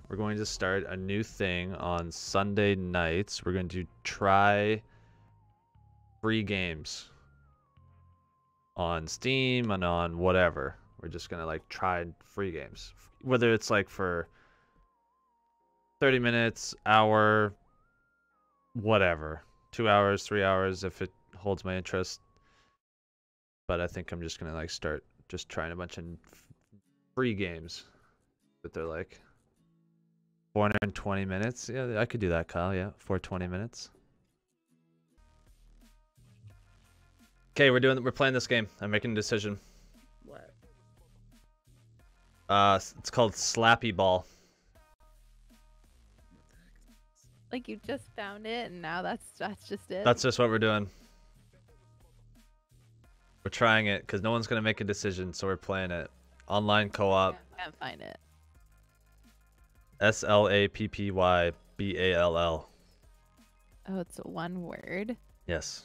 we're going to start a new thing on Sunday nights. We're going to try free games on Steam and on whatever. We're just gonna like try free games, whether it's like for 30 minutes, hour, whatever, 2 hours, 3 hours, if it holds my interest. But I think I'm just gonna like start just trying a bunch of free games, but they're like 420 minutes. Yeah, I could do that, Kyle. Yeah, 420 minutes. Okay, we're playing this game. I'm making a decision. What? It's called Slappy Ball. Like you just found it, and now that's just it. That's just what we're doing. We're trying it because no one's gonna make a decision, so we're playing it. Online co-op. Can't find it. SLAPPYBALL. Oh, it's one word. Yes.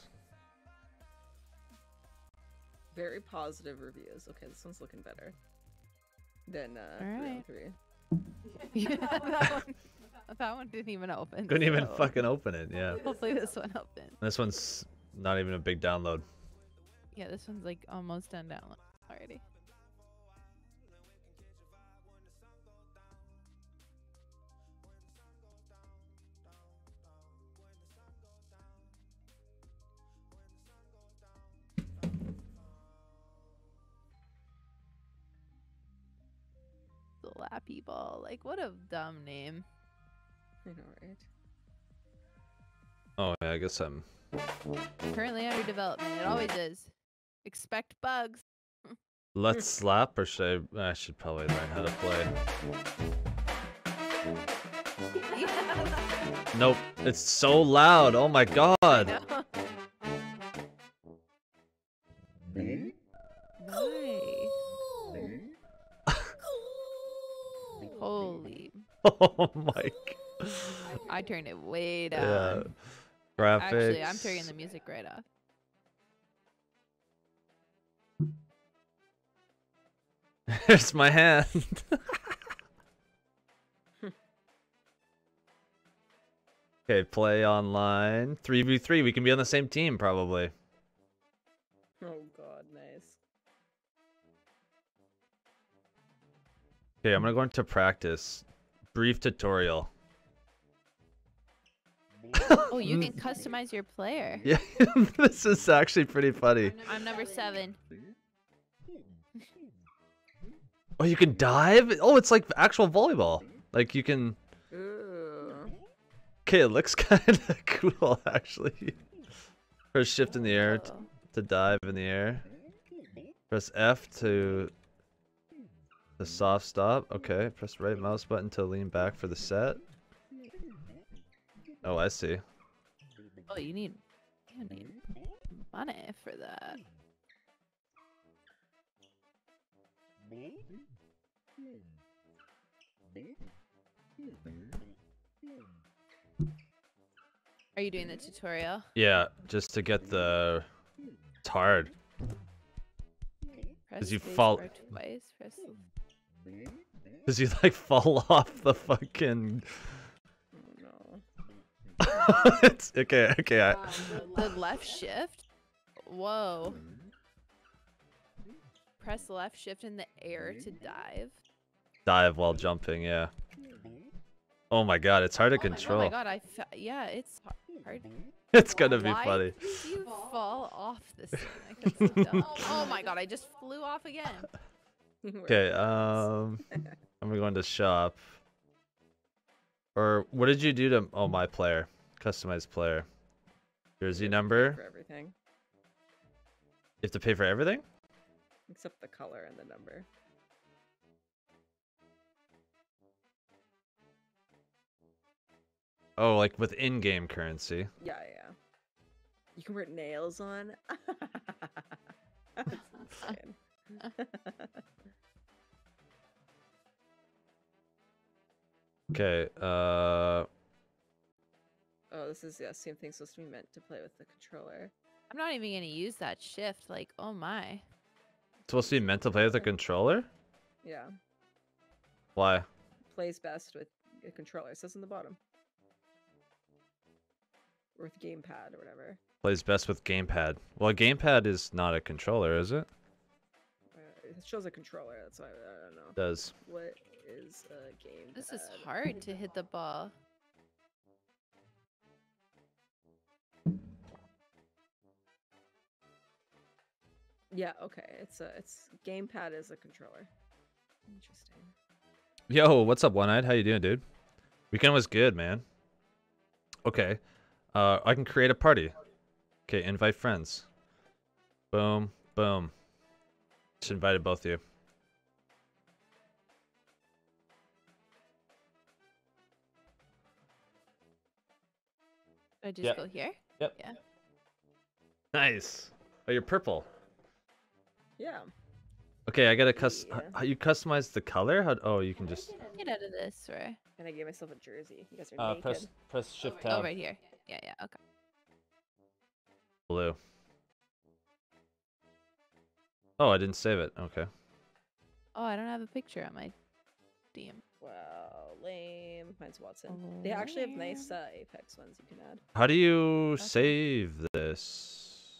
Very positive reviews. Okay, this one's looking better than Alright. 3 on 3. Yeah, that one didn't even open. Couldn't even so fucking open it. Yeah. Hopefully this one opened. This one's not even a big download. Yeah, this one's like almost done download already. Slappy Ball. Like, what a dumb name. I know, right? Oh yeah, I guess I'm. Currently under development. It always is. Expect bugs. Let's slap, or should I should probably learn how to play. Yeah. Nope, it's so loud. Oh my god. Why? Holy. Oh my. I turned it way down. Yeah. Graphics. Actually, I'm turning the music right off. Here's my hand. Okay, play online. 3v3. We can be on the same team, probably. Oh god, nice. Okay, I'm gonna go into practice. Brief tutorial. Oh, you can customize your player. Yeah, this is actually pretty funny. I'm number 7. Oh, you can dive? Oh, it's like actual volleyball. Like you can. Ooh. Okay, it looks kind of cool actually. Press shift in the air to dive in the air. Press F to the soft stop. Okay, press right mouse button to lean back for the set. Oh, I see. Oh, you need money for that. Are you doing the tutorial? Yeah, just to get the. It's hard. Press you space fall- bar twice. Press. Cause you like fall off the fucking. Oh no. It's okay. Okay. The left shift. Whoa. Press left shift in the air to dive. Dive while jumping. Yeah. Oh my god, it's hard to control. Oh my god, yeah, it's hard. It's gonna be Why funny. did you fall off this thing? Like, that's so dumb. Oh my god, I just flew off again. Okay, I'm gonna go into shop. Or what did you do to? Oh, my player, customize player, jersey number. For everything. You have to pay for everything. Except the color and the number. Oh, like with in-game currency. Yeah, yeah. You can put nails on. That's insane. Okay. Oh, this is same thing supposed to be meant to play with the controller. I'm not even gonna use that shift. Like, oh my. It's supposed to be meant to play with a controller. Yeah. Why? Plays best with a controller. It says on the bottom. Or with gamepad or whatever. Plays best with gamepad. Well, a gamepad is not a controller, is it? It shows a controller. That's why I don't know. It does. What is a gamepad? This is hard to hit the ball. Yeah. Okay. It's gamepad is a controller. Interesting. Yo, what's up, One-Eyed? How you doing, dude? Weekend was good, man. Okay. I can create a party. Okay, invite friends. Boom, boom. Just invited both of you. I just Yeah. go here? Yep. Yeah. Nice. Oh, you're purple. Yeah. Okay, I gotta Yeah. How you customize the color? How? Oh, you can just Get out of this, Rory. And I gave myself a jersey. You guys are naked. press shift Oh, tab. right here. Yeah, yeah, okay. Blue. Oh, I didn't save it. Okay. Oh, I don't have a picture on my DM. Wow, lame. Mine's Watson. They actually have nice Apex ones you can add. How do you save this?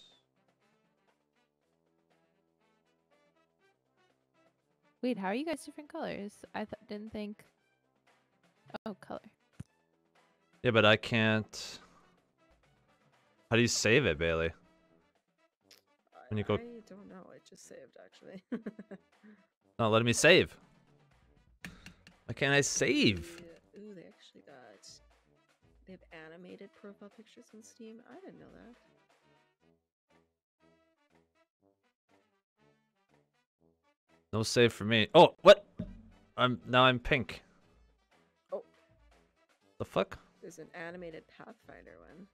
Wait, how are you guys different colors? I didn't think. Oh, color. Yeah, but I can't. How do you save it, Bailey? When you go- I don't know. I just saved actually. Not letting me save. Why can't I save? Yeah, ooh, they actually got. They have animated profile pictures on Steam. I didn't know that. No save for me. Oh, what? I'm pink. Oh. The fuck? There's an animated Pathfinder one.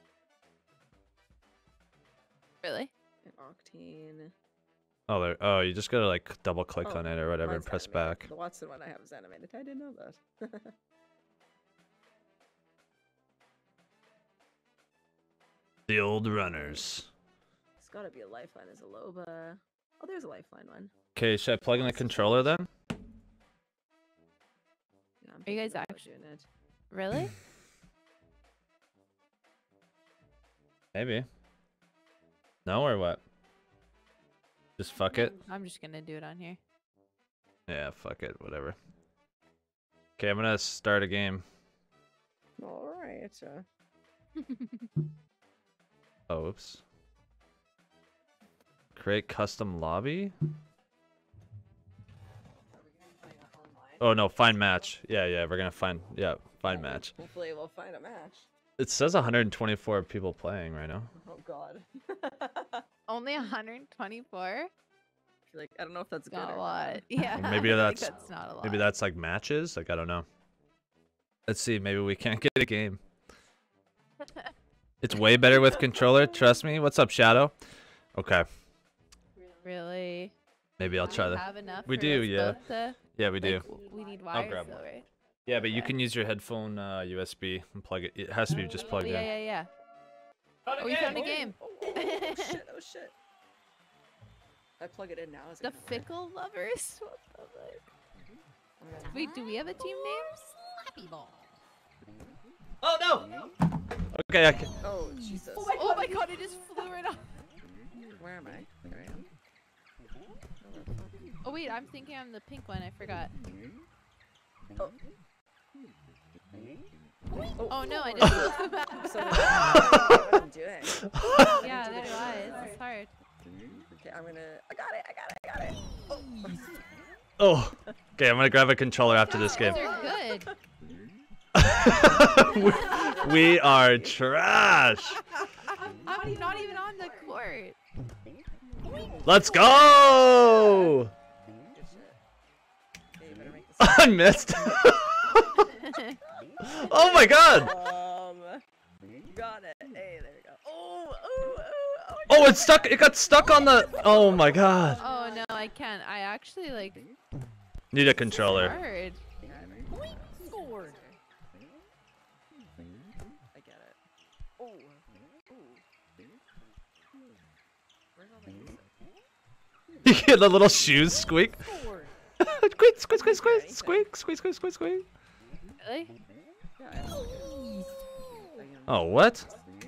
Really? An Octane. Oh, there. Oh, you just gotta like double click Oh, on it or whatever and mine's press animated. back. The Watson one I have is animated. I didn't know that. The old runners. It's gotta be a lifeline as a Loba. Oh, there's a lifeline one. Okay, should I plug in the controller then? Yeah, I'm Are you guys thinking about actually- doing it. Really? Maybe. No or what? Just fuck it. I'm just gonna do it on here. Yeah, fuck it. Whatever. Okay, I'm gonna start a game. All right. Oh, oops. Create custom lobby? Oh no, find match. Yeah, we're gonna find find match. Hopefully we'll find a match. It says 124 people playing right now. Oh God. Only 124? I feel like I don't know if that's good Not or a not. lot. Yeah. Or maybe I think that's- that's not a lot. Maybe that's like matches? Like I don't know. Let's see, maybe we can't get a game. It's way better with controller, trust me. What's up, Shadow? Okay. Really? Maybe I'll Do try we that. have enough We for do, us yeah. both to- Yeah, we do. like, we need wires grab though, one. right? Yeah, but you Okay. can use your headphone USB and plug it. It has to be just plugged yeah, in. yeah. Oh, we found a game. Oh shit! Oh shit! I plug it in now. Is The it gonna work? Fickle Lovers? What the fuck? I'm gonna- Wait, do we have a team name? Oh no! Okay, I can. Oh Jesus! Oh my god, it just flew right off. Where am I? There I am. Oh wait, I'm thinking I'm the pink one. I forgot. Oh. Oh no, I just flew back. So what I'm doing? Yeah, there it was. It's hard. Okay, I'm gonna. I got it. Oh. Oh. Okay, I'm gonna grab a controller after this game. They're good. we are trash. I'm not even on the court. Let's go! Good shit. Okay, you better make this. I missed. Oh my god! Got it. Hey, there we go. Oh. Oh, it's stuck. It got stuck on the. Oh my god. Oh no, I can't. I actually like. Need a controller. Hard. Scored. I get it. Oh. Where's all the music? You hear the little shoes squeak? Squeak, squeak, squeak, squeak, squeak, squeak, squeak, squeak, squeak. Really? Yeah, I unlock it. Oh, what?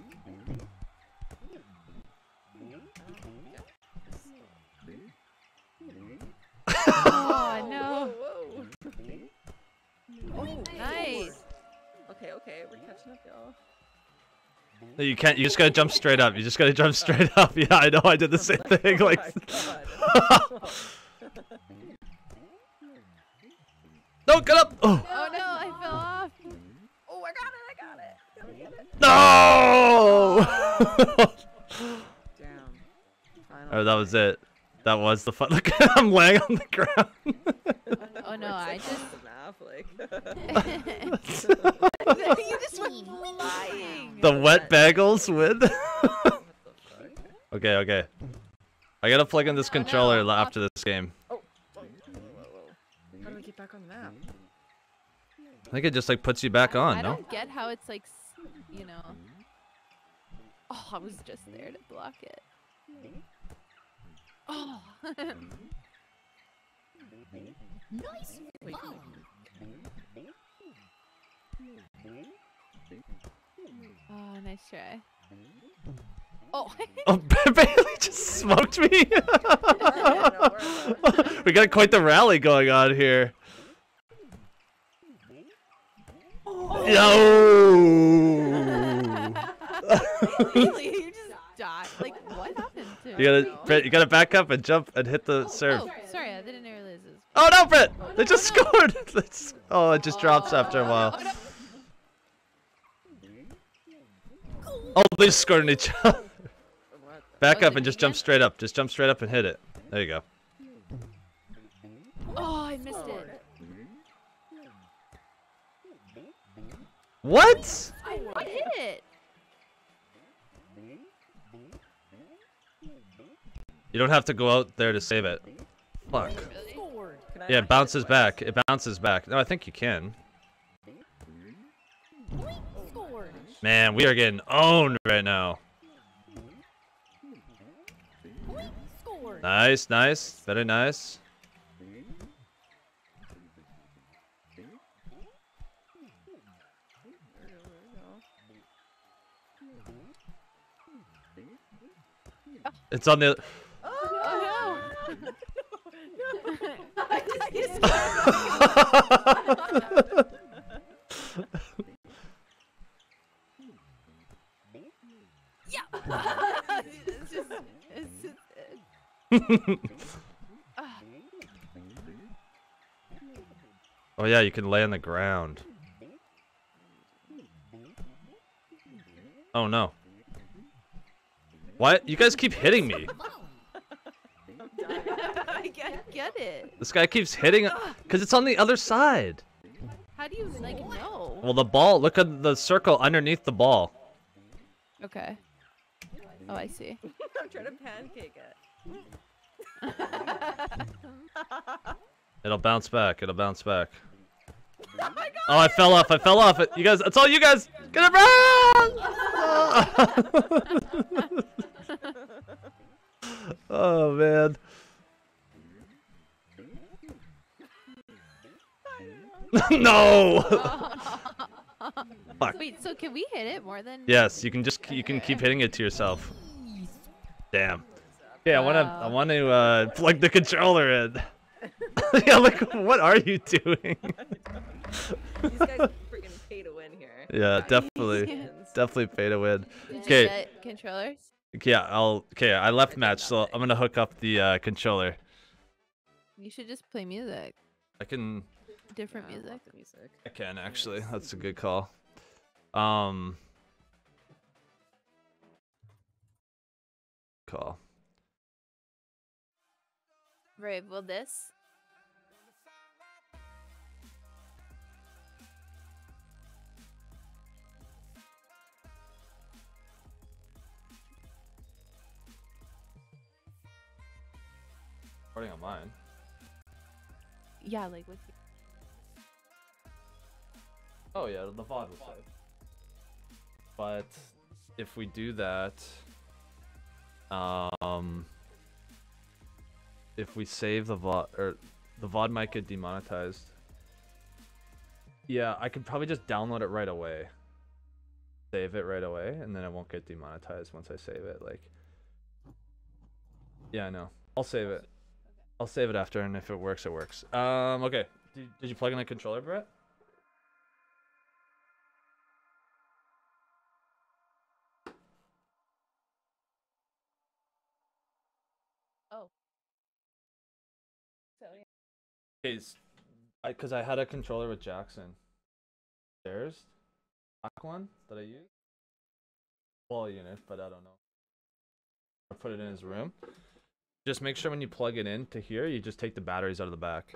Oh no. Whoa, whoa. Oh, Nice. Okay, okay, we're catching up, y'all. No, you can't. You just gotta jump straight up. You just gotta jump straight up. Yeah, I know. I did the same thing. Oh Like. my God. No, get up! Oh, Oh no, I fell off. Oh, I got it, I got it. Gotta get it. no! Damn. Final Oh, that was try. it. That was the fun. Look, I'm laying on the ground. Oh no, I It's just. the map, like. You just went flying. The wet bagels win. What the fuck? Okay, okay. I gotta plug in this Oh, controller no. after this game. Oh, whoa, whoa. How do we get back on the map? I think it just like puts you back on, I no? don't get how it's like, you know. Oh, I was just there to block it. Oh. Nice Wait, ball. Oh, nice try. Oh. Oh, Bailey just smoked me. Yeah, no, we're We got quite the rally going on here. Yo! Really, you just died. Like, what happened to You gotta, Brett, you gotta back up and jump and hit the serve. Oh, sorry, I didn't realize this. Oh no, Brett! They just no. scored! Oh, it just drops after a while. Oh, no. Oh, they just scored on each other. What the- Back Oh, up did and just you jump get- straight up. Just jump straight up and hit it. There you go. Oh, I missed Oh, it. What? I hit it. You don't have to go out there to save it. Fuck. Really? Scored. Can I Yeah, not it bounces get twice? back. It bounces back. No, I think you can. Scored. Man, we are getting owned right now. Scored. Nice, nice. Very nice. It's on the. Oh no. It's just, ah. Oh yeah, you can lay on the ground. Oh no. What? You guys keep hitting me. I can't get it. This guy keeps hitting because it's on the other side. How do you like know? Well, the ball, look at the circle underneath the ball. Okay. Oh, I see. I'm trying to pancake it. It'll bounce back. It'll bounce back. Oh my God! Oh, I fell off. I fell off. You guys, it's all you guys. Get it back! Oh, man. No! Fuck. Wait, so can we hit it more than? Yes, you can keep hitting it to yourself. Damn. Yeah, I Wow. want to plug the controller in. Yeah, like what are you doing? These guys freaking pay to win here. Yeah, definitely, Wins. definitely pay to win. Did you Okay, get controllers? yeah, I left match, so I'm gonna hook up the controller. You should just play music. I can Different Yeah, I music. love the music. I can actually. That's a good call. Call. Right, well this? Recording on mine. Yeah, like with you. Oh yeah, the VOD was saved. But if we do that, if we save the VOD, or the VOD might get demonetized. Yeah, I could probably just download it right away. Save it right away, and then it won't get demonetized once I save it. Like, yeah, I know. I'll save it. I'll save it after, and if it works, it works. Okay. Did you plug in a controller, Brett? Oh. So yeah. Okay, because I had a controller with Jackson. There's black one that I use. Wall unit, but I don't know. I put it in his room. Just make sure when you plug it in to here, you just take the batteries out of the back.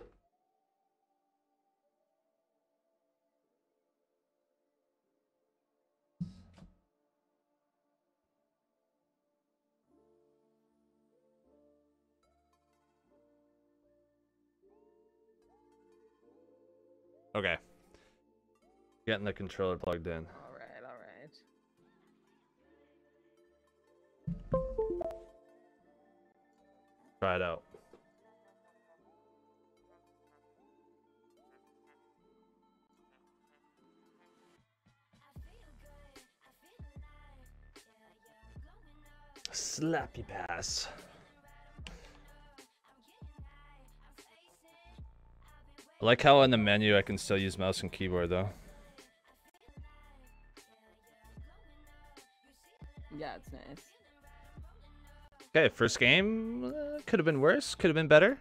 Okay. Getting the controller plugged in. All right, all right. Try it out. Slappy pass. I like how in the menu I can still use mouse and keyboard though. Yeah, it's nice. Okay, first game could have been worse, could have been better.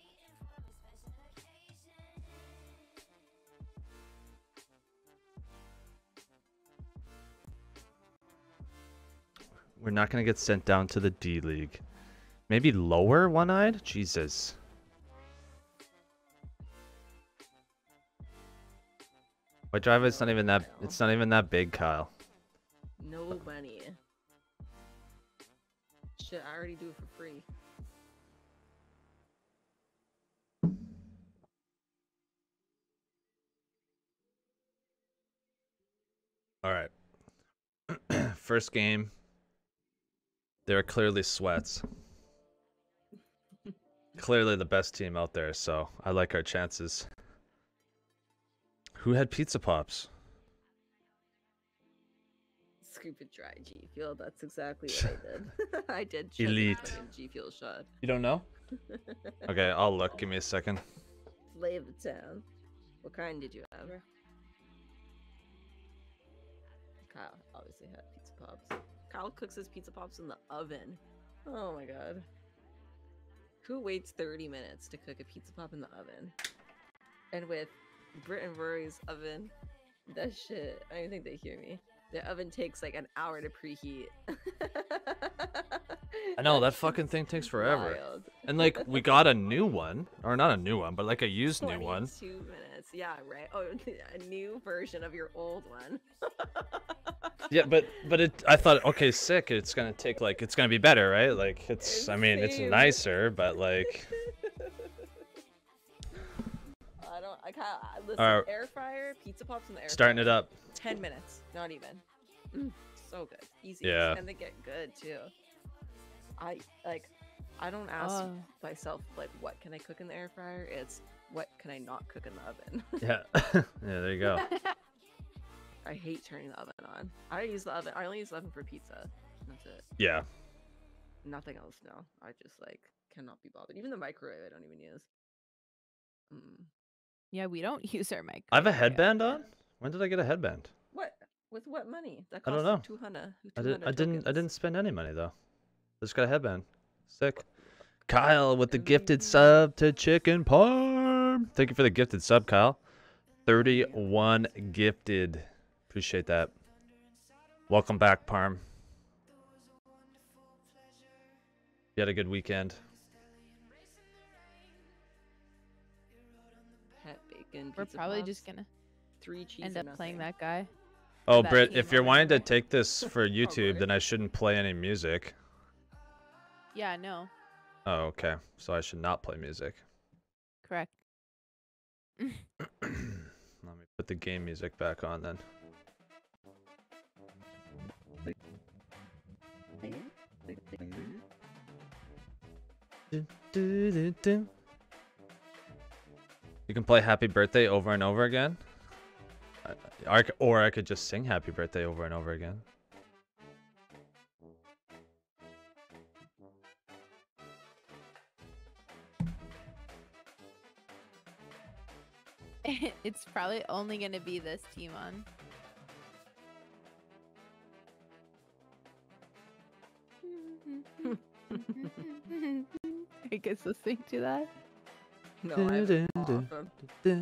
We're not gonna get sent down to the D League. Maybe lower one-eyed? Jesus. White drive it's not even that big, Kyle. No money. Shit, I already do it for free. All right. First game. They were clearly sweats. Clearly the best team out there, so I like our chances. Who had pizza pops? Stupid dry G Fuel. That's exactly what I did. I did check Elite. G Fuel shot. You don't know? Okay, I'll look. Give me a second. Flavor Town. What kind did you have? Kyle obviously had pizza pops. Kyle cooks his pizza pops in the oven. Oh my god. Who waits 30 minutes to cook a pizza pop in the oven? And with Britt and Rory's oven, that shit, I don't think they hear me. The oven takes like an hour to preheat. I know, that fucking thing takes forever. Wild. And like, we got a new one. Or not a new one, but like a used new one. 22 minutes. Yeah, right. Oh, a new version of your old one. Yeah, but I thought, okay, sick. It's gonna take like, it's gonna be better, right? Like, I mean, it's Same. nicer, but like. Listen, Alright. air fryer, pizza pops in the air Starting fryer. it up. 10 minutes, not even. So good, easy. Yeah. And they get good too. I don't ask myself like, what can I cook in the air fryer? It's what can I not cook in the oven? Yeah. Yeah, there you go. I hate turning the oven on. I use the oven. I only use the oven for pizza. That's it. Yeah. Nothing else. No, I just like cannot be bothered. Even the microwave, I don't even use. Yeah, we don't use our mic. I have a headband on? When did I get a headband? What? With what money? That I costs don't know. like 200. I didn't spend any money though. Just got a headband. Sick. Kyle with the gifted sub to Chicken Parm. Thank you for the gifted sub, Kyle. 31 gifted. Appreciate that. Welcome back, Parm. You had a good weekend. Pet bacon. We're pizza probably pops, just gonna 3 cheese. end and up playing nothing. that guy. Oh, that Britt, team if you're over wanting to there. take this for YouTube, Rory. then I shouldn't play any music. Yeah, no, Oh, okay. So I should not play music. correct. Let me put the game music back on then. You can play Happy Birthday over and over again. Or I could just sing happy birthday over and over again. It's probably only gonna be this team on. I guess listening to that. No, I have it off of-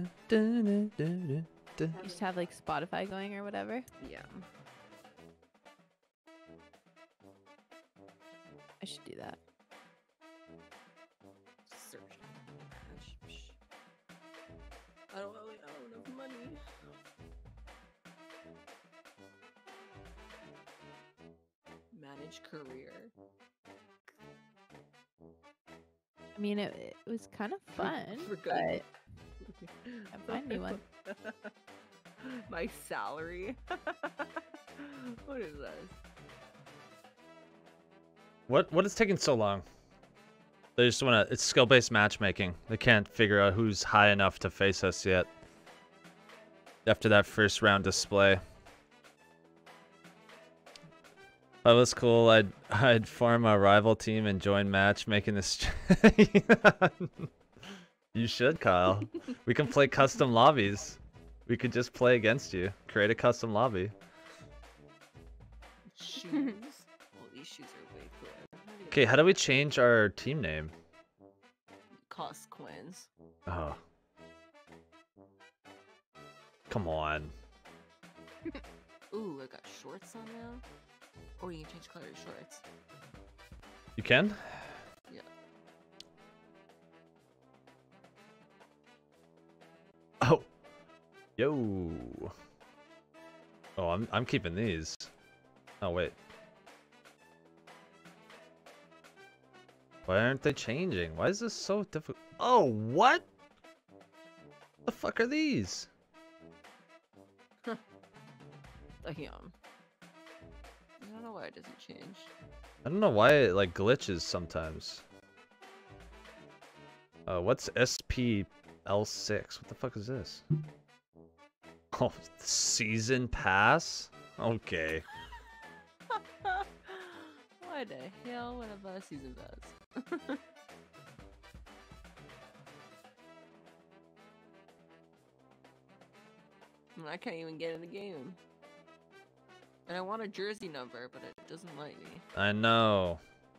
You should have like Spotify going or whatever. Yeah. I should do that. Search. I don't have enough money. Manage career. I mean, it was kind of fun, We're but good. I'm finding one. My salary. What is this? What is taking so long? They just wanna. It's skill-based matchmaking. They can't figure out who's high enough to face us yet. After that first round display. That was cool. I'd form a rival team and join matchmaking this. You should, Kyle. We can play custom lobbies. We could just play against you. Create a custom lobby. Shoes. Well, these shoes are way cooler. Okay, how do we change our team name? Cost coins. Oh. Come on. Ooh, I got shorts on now. Or you can change color of shorts. You can? Yeah. Oh. Yo. Oh, I'm keeping these. Oh wait. Why aren't they changing? Why is this so difficult? Oh, what? The fuck are these? Damn. I don't know why it doesn't change. I don't know why it like glitches sometimes. What's SPL6? What the fuck is this? Oh, season pass? Okay. Why the hell would I buy a season pass? I can't even get in the game. And I want a jersey number, but it doesn't let me. I know.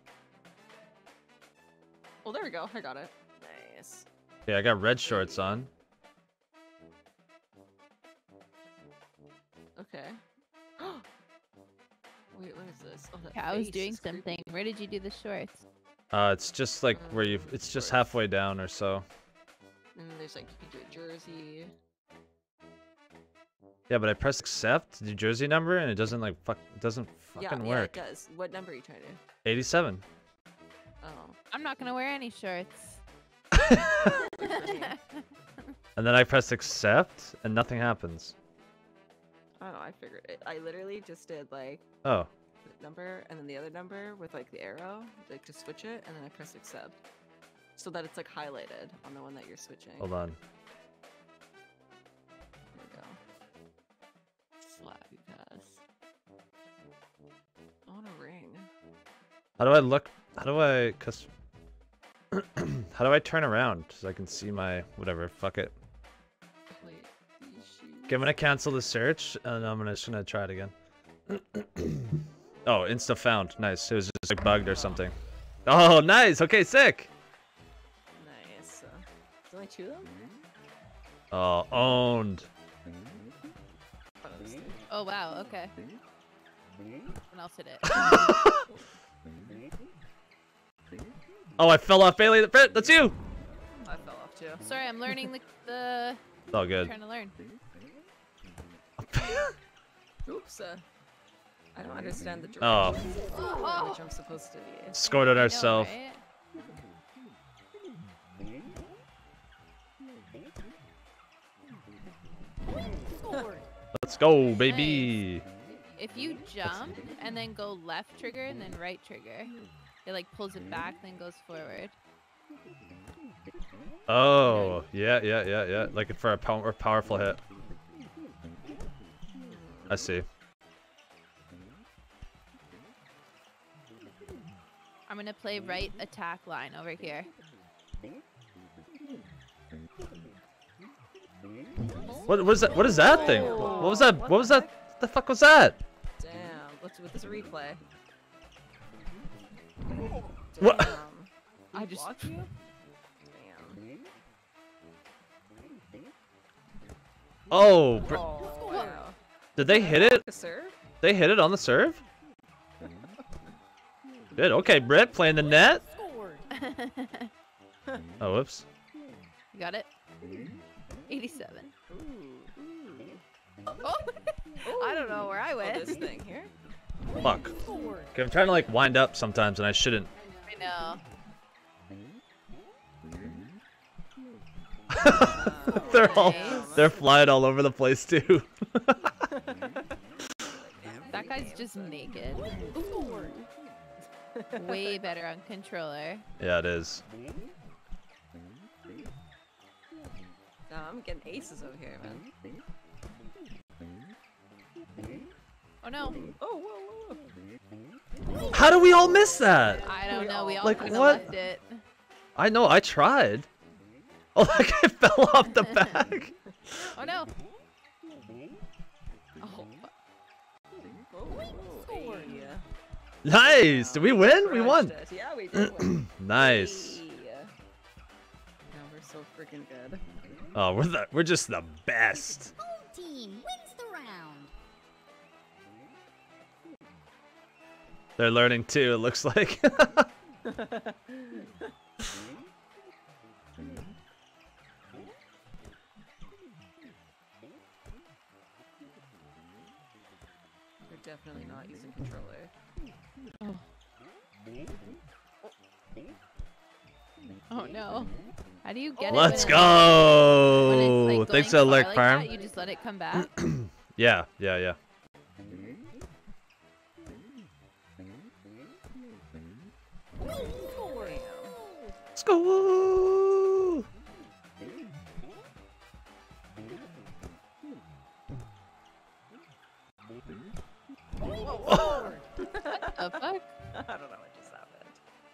Oh, there we go. I got it. Nice. Yeah, I got red shorts on. Okay. Wait, what is this? Oh, that Yeah, I was face doing is creepy. something. Where did you do the shorts? It's just like where you. It's just halfway down or so. And then there's like you can do a jersey. Yeah, but I press accept, do jersey number, and it doesn't like fuck. It doesn't fucking Yeah, it work. does. What number are you trying to do? 87. Oh. I'm not gonna wear any shorts. And then I press accept, and nothing happens. I don't know, I figured it. I literally just did like Oh. the number and then the other number with like the arrow, like to switch it, and then I press accept. So that it's like highlighted on the one that you're switching. Hold on. There we go. Flag pass. I want a ring. How do I look? How do I? Cause. How do I turn around so I can see my whatever? Fuck it. Wait, these shoes. Okay, I'm gonna cancel the search, and I'm just gonna try it again. Oh, insta found. Nice. It was just like bugged or something. Oh, nice. Okay, sick. Nice. There's only two of them? Oh, owned. Oh wow. Okay. Someone else hit it. Oh, I fell off Bailey. That's you. I fell off too. Sorry, I'm learning the. It's all good. Trying to learn. Oops. I don't understand the Oh. directions of which I'm supposed to be. Scored it I know, ourselves. right? Scored. Let's go, baby. If you jump and then go left trigger and then right trigger, it like pulls it back, then goes forward. Oh, yeah. Like for a powerful hit. I see. I'm gonna play right attack line over here. What was that? What is that thing? What was that? What was that? What the fuck was that? Damn. Let's do this replay. What? Damn. I just. Block you? Damn. Oh, Oh, wow. did they hit it? A serve? They hit it on the serve? Good. Okay, Britt playing the net. Scored. Oh, whoops. You got it? 87. Ooh, Oh! I don't know where I Oh, went. this thing here? Fuck. Scored. Okay, I'm trying to like wind up sometimes, and I shouldn't. I know. They're flying all over the place too. That guy's just naked. Scored. Way better on controller. Yeah, it is. No, I'm getting aces over here, man. Oh no. Oh, whoa, whoa, whoa. How do we all miss that? I don't know. We all Like, kind of what? left it. I know, I tried. Oh, that guy fell off the back. Oh no. Oh, fuck. Scored. Yeah. Nice. Did we win? We won. Crushed it. Yeah, we did win. Nice. Hey. No, we're so freaking good. Oh, we're just the best. Home team wins the round. They're learning too, it looks like. We're definitely not using controller. Oh no. How do you get Let's it? go. When it's, like, Thanks going to far Alert like Farm. that, you just let it come back? Yeah, yeah, yeah. Scored. Let's go. Oh, The fuck? I don't know what just happened.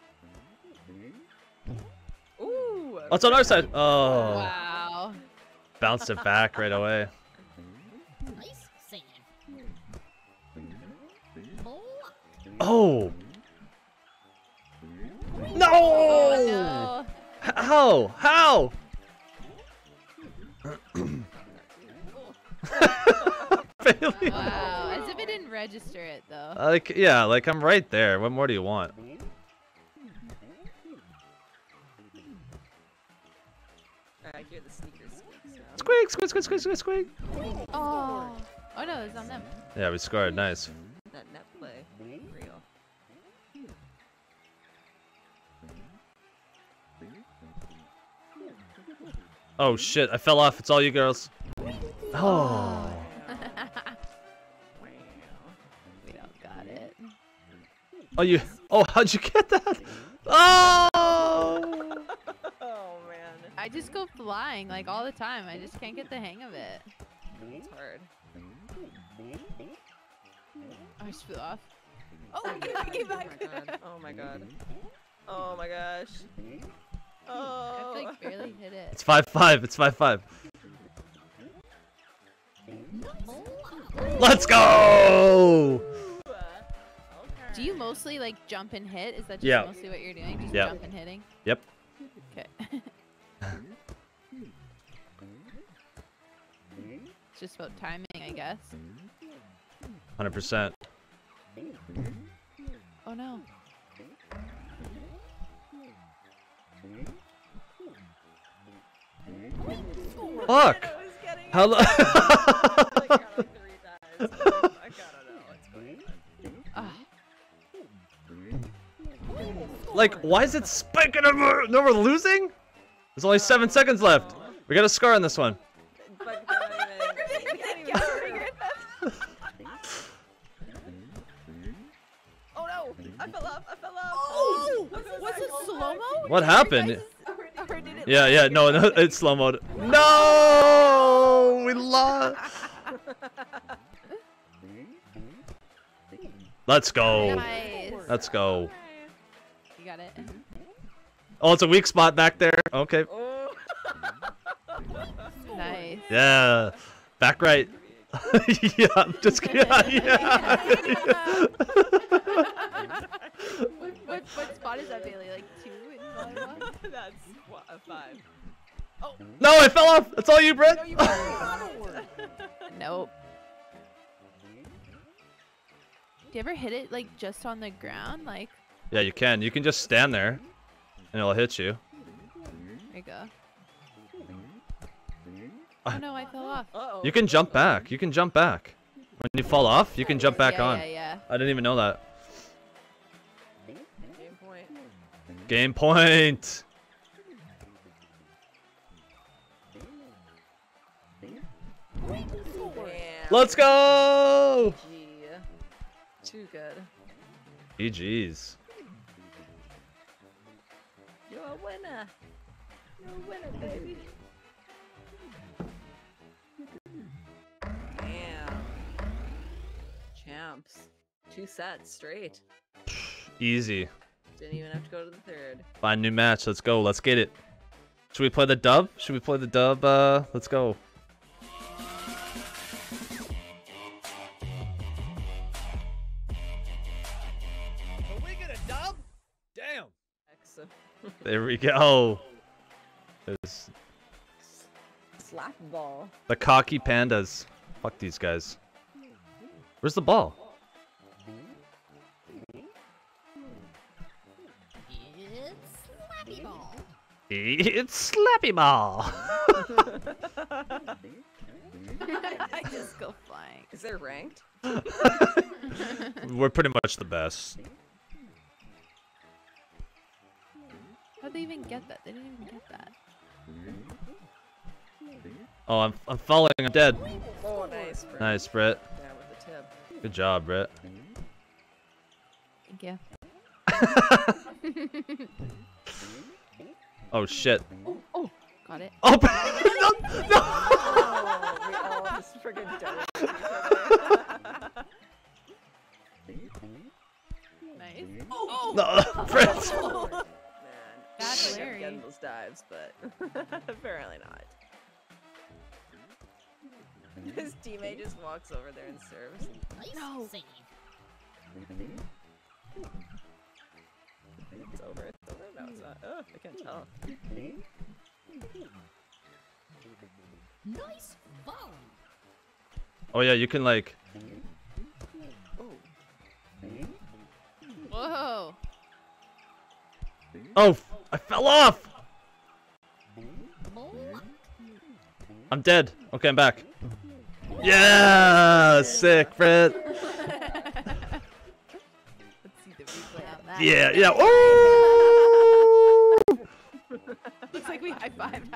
Ooh! it's on our side. Oh, Wow. bounced it back right away. Nice save. Blocked. Oh. No! Oh no. How? How? Failing. Wow. As if it didn't register it though. Like, yeah, like I'm right there. What more do you want? I hear the sneakers squeak sound. Squeak, squeak, squeak, squeak, squeak, squeak. Oh. Oh no, it's on them. Yeah, we scored. Nice. That net play. Real. Oh shit, I fell off. It's all you girls. Oh. We don't got it. Oh, you. Oh, how'd you get that? Oh. Oh man, I just go flying like all the time. I just can't get the hang of it. it's hard. I just flew off. Oh, I came Oh back. my god. Oh my god. Oh my gosh. I Oh. like barely hit it. It's 5-5. It's 5-5. Let's go. Do you mostly like jump and hit? Is that just Yeah. mostly what you're doing? Just Yeah. jump and hitting? Yep. Okay. It's just about timing, I guess. 100%. Oh no. Fuck. I was getting How? I got like 3 times. I gotta know what's going on. Ah. Like, why is it spiking over? No, we're losing? There's only 7 seconds left. We got a score on this one. But we can't even Oh no! I fell off! I fell off! Oh! Was it slow-mo? What happened? Or did it Yeah, yeah, no, no, it's slow mode. No, we lost. Let's go. Nice. Let's go. You got it. Oh, it's a weak spot back there. Okay. Oh. Nice. Yeah. Back right. Yeah, I'm just kidding. Yeah. What spot is that, Bailey? Like 2 in volleyball? That's a 5. No, I fell off. That's all you, Brett. Nope. Do you ever hit it like just on the ground? Like, Yeah, you can. You can just stand there, and it'll hit you. there you go. Oh no, I fell off. Uh-oh. You can jump back. You can jump back. When you fall off, you can jump back on. Yeah. I didn't even know that. Game point. Game point. Damn. Let's go. Gee. Too good. GG's. You're a winner. You're a winner, baby. Damn. Champs. 2 sets straight. Easy. Didn't even have to go to the 3rd. Find new match. Let's go. Let's get it. Should we play the dub? Should we play the dub? Let's go. Are we gonna dub? Damn. Excellent. There we go. There's Slap ball. the cocky pandas. Fuck these guys. Where's the ball? It's Slappy Ball. It's Slappy Ball. I just go flying. Is there ranked? We're pretty much the best. How'd they even get that? They didn't even get that. Oh, I'm falling. I'm dead. Oh, nice. Brett. Nice, Brett. Yeah, with the tip. Good job, Brett. Thank you. Oh shit. Oh, got it. Oh, no, no. Oh, we all just friggin' dove each other. Nice. No, Brett. Man, Bad I kept Larry. getting those dives, but apparently not. His teammate just walks over there and serves. Nice No. save. It's over. It's over. No, it's not. Oh, I can't tell. Nice volley. Oh yeah, you can like. Oh, Whoa. Oh, I fell off. Block. I'm dead. Okay, I'm back. Yeah, sick, Brett. Let's see the replay on that. Yeah, yeah. Ooh! Looks like we high-fived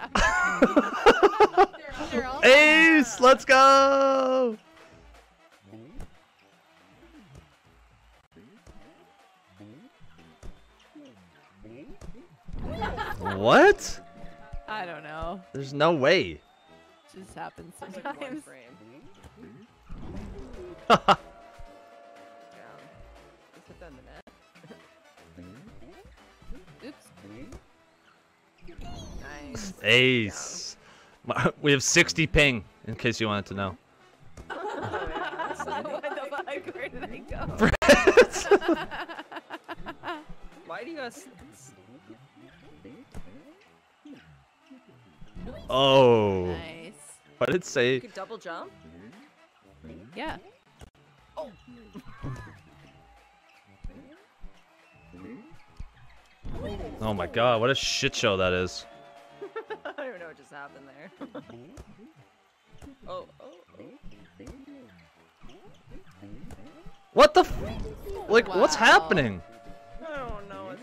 after. Ace, let's go. What? I don't know. There's no way. It just happens it's like one sometimes. frame. Oh, Down. Just hit that in the net. Oops. Nice. Ace. We have 60 ping, in case you wanted to know. Oh, yeah. What the fuck? Where did I go? Why do you guys? Oh. Nice. What did it You say? could double jump? Yeah. Oh my god, what a shit show that is. I don't even know what just happened there. Oh, oh, oh. What the f- Like, what's Wow. happening? I don't know what's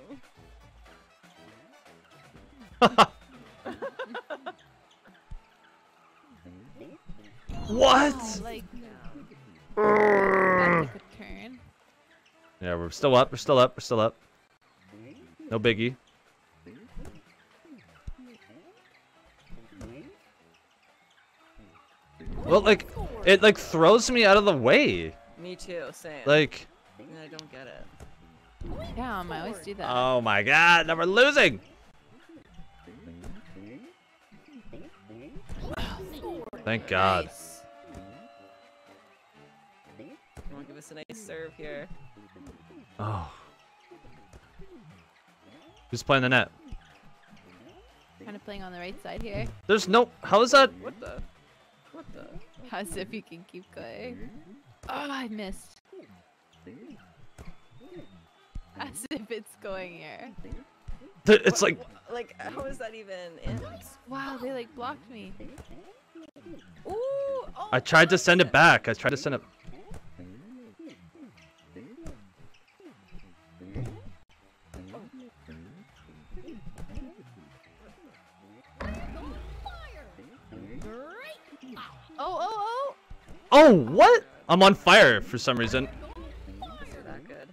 happening. What? Like, that took a turn. Yeah, we're still up, we're still up, we're still up. No biggie. Well, like, it like throws me out of the way. Me too, same. Like, And I don't get it. Damn, I always do that. Oh my god, now we're losing! Thank God. Nice. Come on, give us a nice serve here. Oh. Who's playing the net? Kind of playing on the right side here. There's no. How is that? What the? What the? As if you can keep going. Oh, I missed. As if it's going here. It's like. Like, how is that even in? Wow, they like blocked me. Ooh! Oh, I tried to send it nice. back. I tried to send it. Oh. Oh, what? I'm on fire for some reason. You're that good.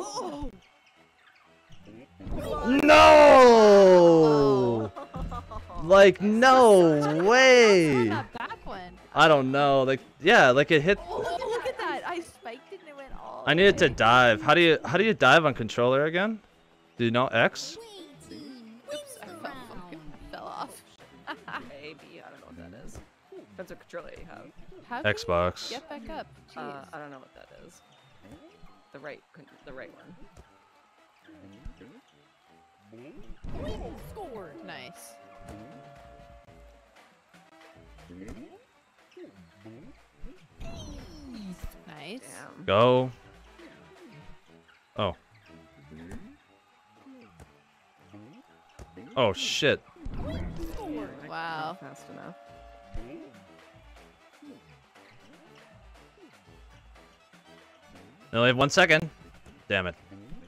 No! Like, no Where way! that back went? I don't know. Like, yeah, like it hit. Oh, look at that! I spiked it and it went all. I needed to dive. How do you dive on controller again? Do you know X? Oops, I fell off. A, B, I don't know what that is. Depends what controller you have. How do you Xbox. get back up? Jeez. I don't know what that is. The right one. Nice. Nice. Damn. Go. Oh. Oh shit. Wow. Fast enough. I only have 1 second. Damn it.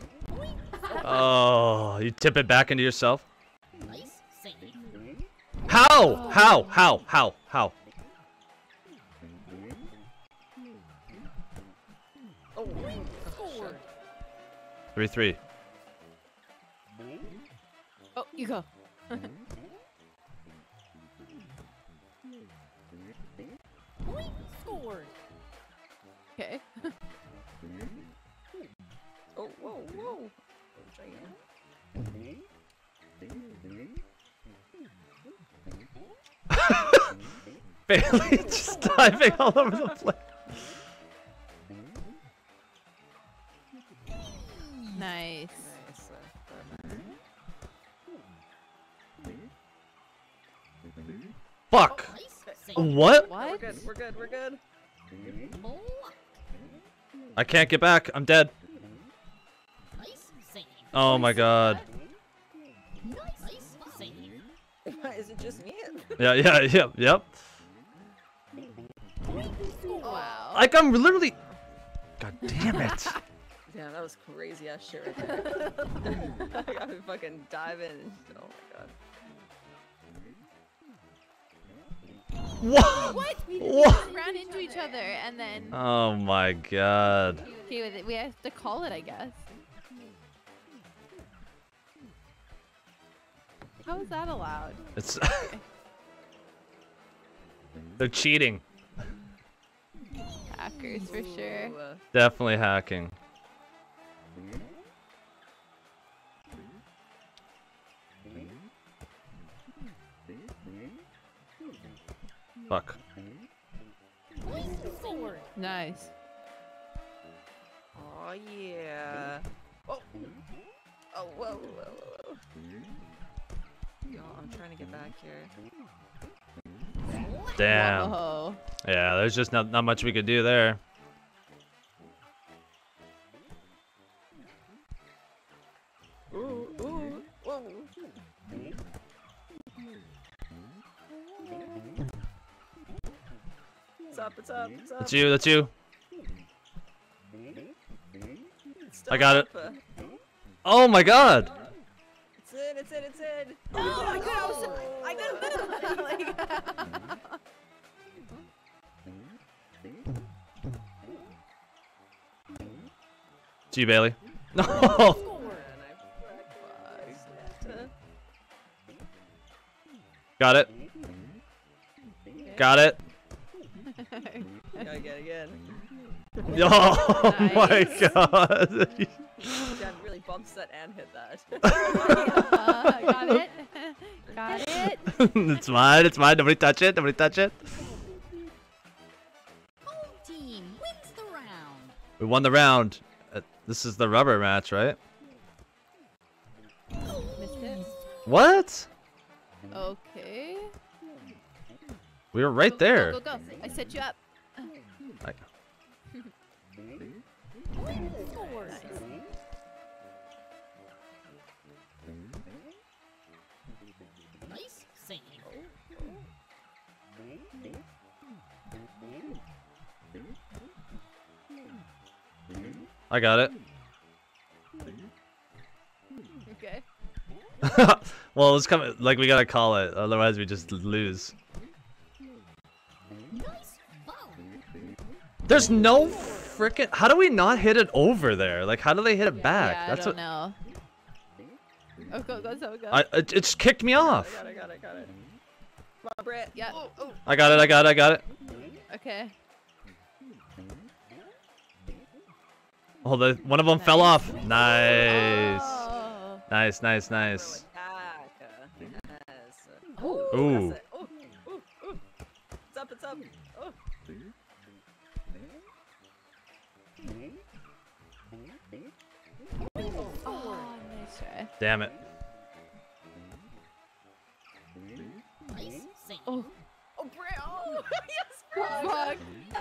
Oh, you tip it back into yourself. Nice save. How? How? Oh, Score. 3-3. Oh, you go. Point scored. Okay. Oh, whoa. Try again. Bailey just diving all over the place. Nice. Nice. Fuck. Nice save. What? What? We're good. Block. I can't get back. I'm dead. Nice save. Oh my god. Nice save. Is it just me? Yep. Wow. Like I'm literally. God damn it. Damn, that was crazy ass shit right there. I got to fucking dive in. Oh my god. What? What? We What? just ran into each other and then. Oh my god. Okay, with it, we have to call it, I guess. How is that allowed? It's. They're cheating. Hackers for sure. Ooh, Definitely hacking. Fuck. Scored. Nice. Oh yeah. Oh. Oh whoa. Yo, I'm trying to get back here. Damn. Whoa. Yeah, there's just not much we could do there. Ooh. Whoa. It's up. That's you. It's I got it. up. Oh my god. It's in. Oh my god, I got Like, It's you, Bailey. No. Got it. Got it. Gotta get again. Oh my Nice. god. Jen really bumps that and hit that. Got it. Got it. It's mine, it's mine. Nobody touch it, nobody touch it. Home team wins the round. We won the round. This is the rubber match, right? Missed it. What? Okay. We were right there. Go, go, go. I set you up. Scores. Nice save. I got it. Okay. Well, it's coming. Like we gotta call it, otherwise we just lose. Nice foul. There's no frickin'. How do we not hit it over there? Like, how do they hit it back? Yeah, That's I don't know. Oh, go, go, go, go. It just kicked me off. Got it. Come on, Britt. Yeah. I got it. I got it. I got it. Okay. Oh, one of them fell off. Nice. Oh. Nice. Nice. Nice. Yes. Ooh. That's it. Ooh. It's up. Oh. Oh, nice try. Damn it. Nice save. Oh. Oh, Britt. Oh, yes, Fuck.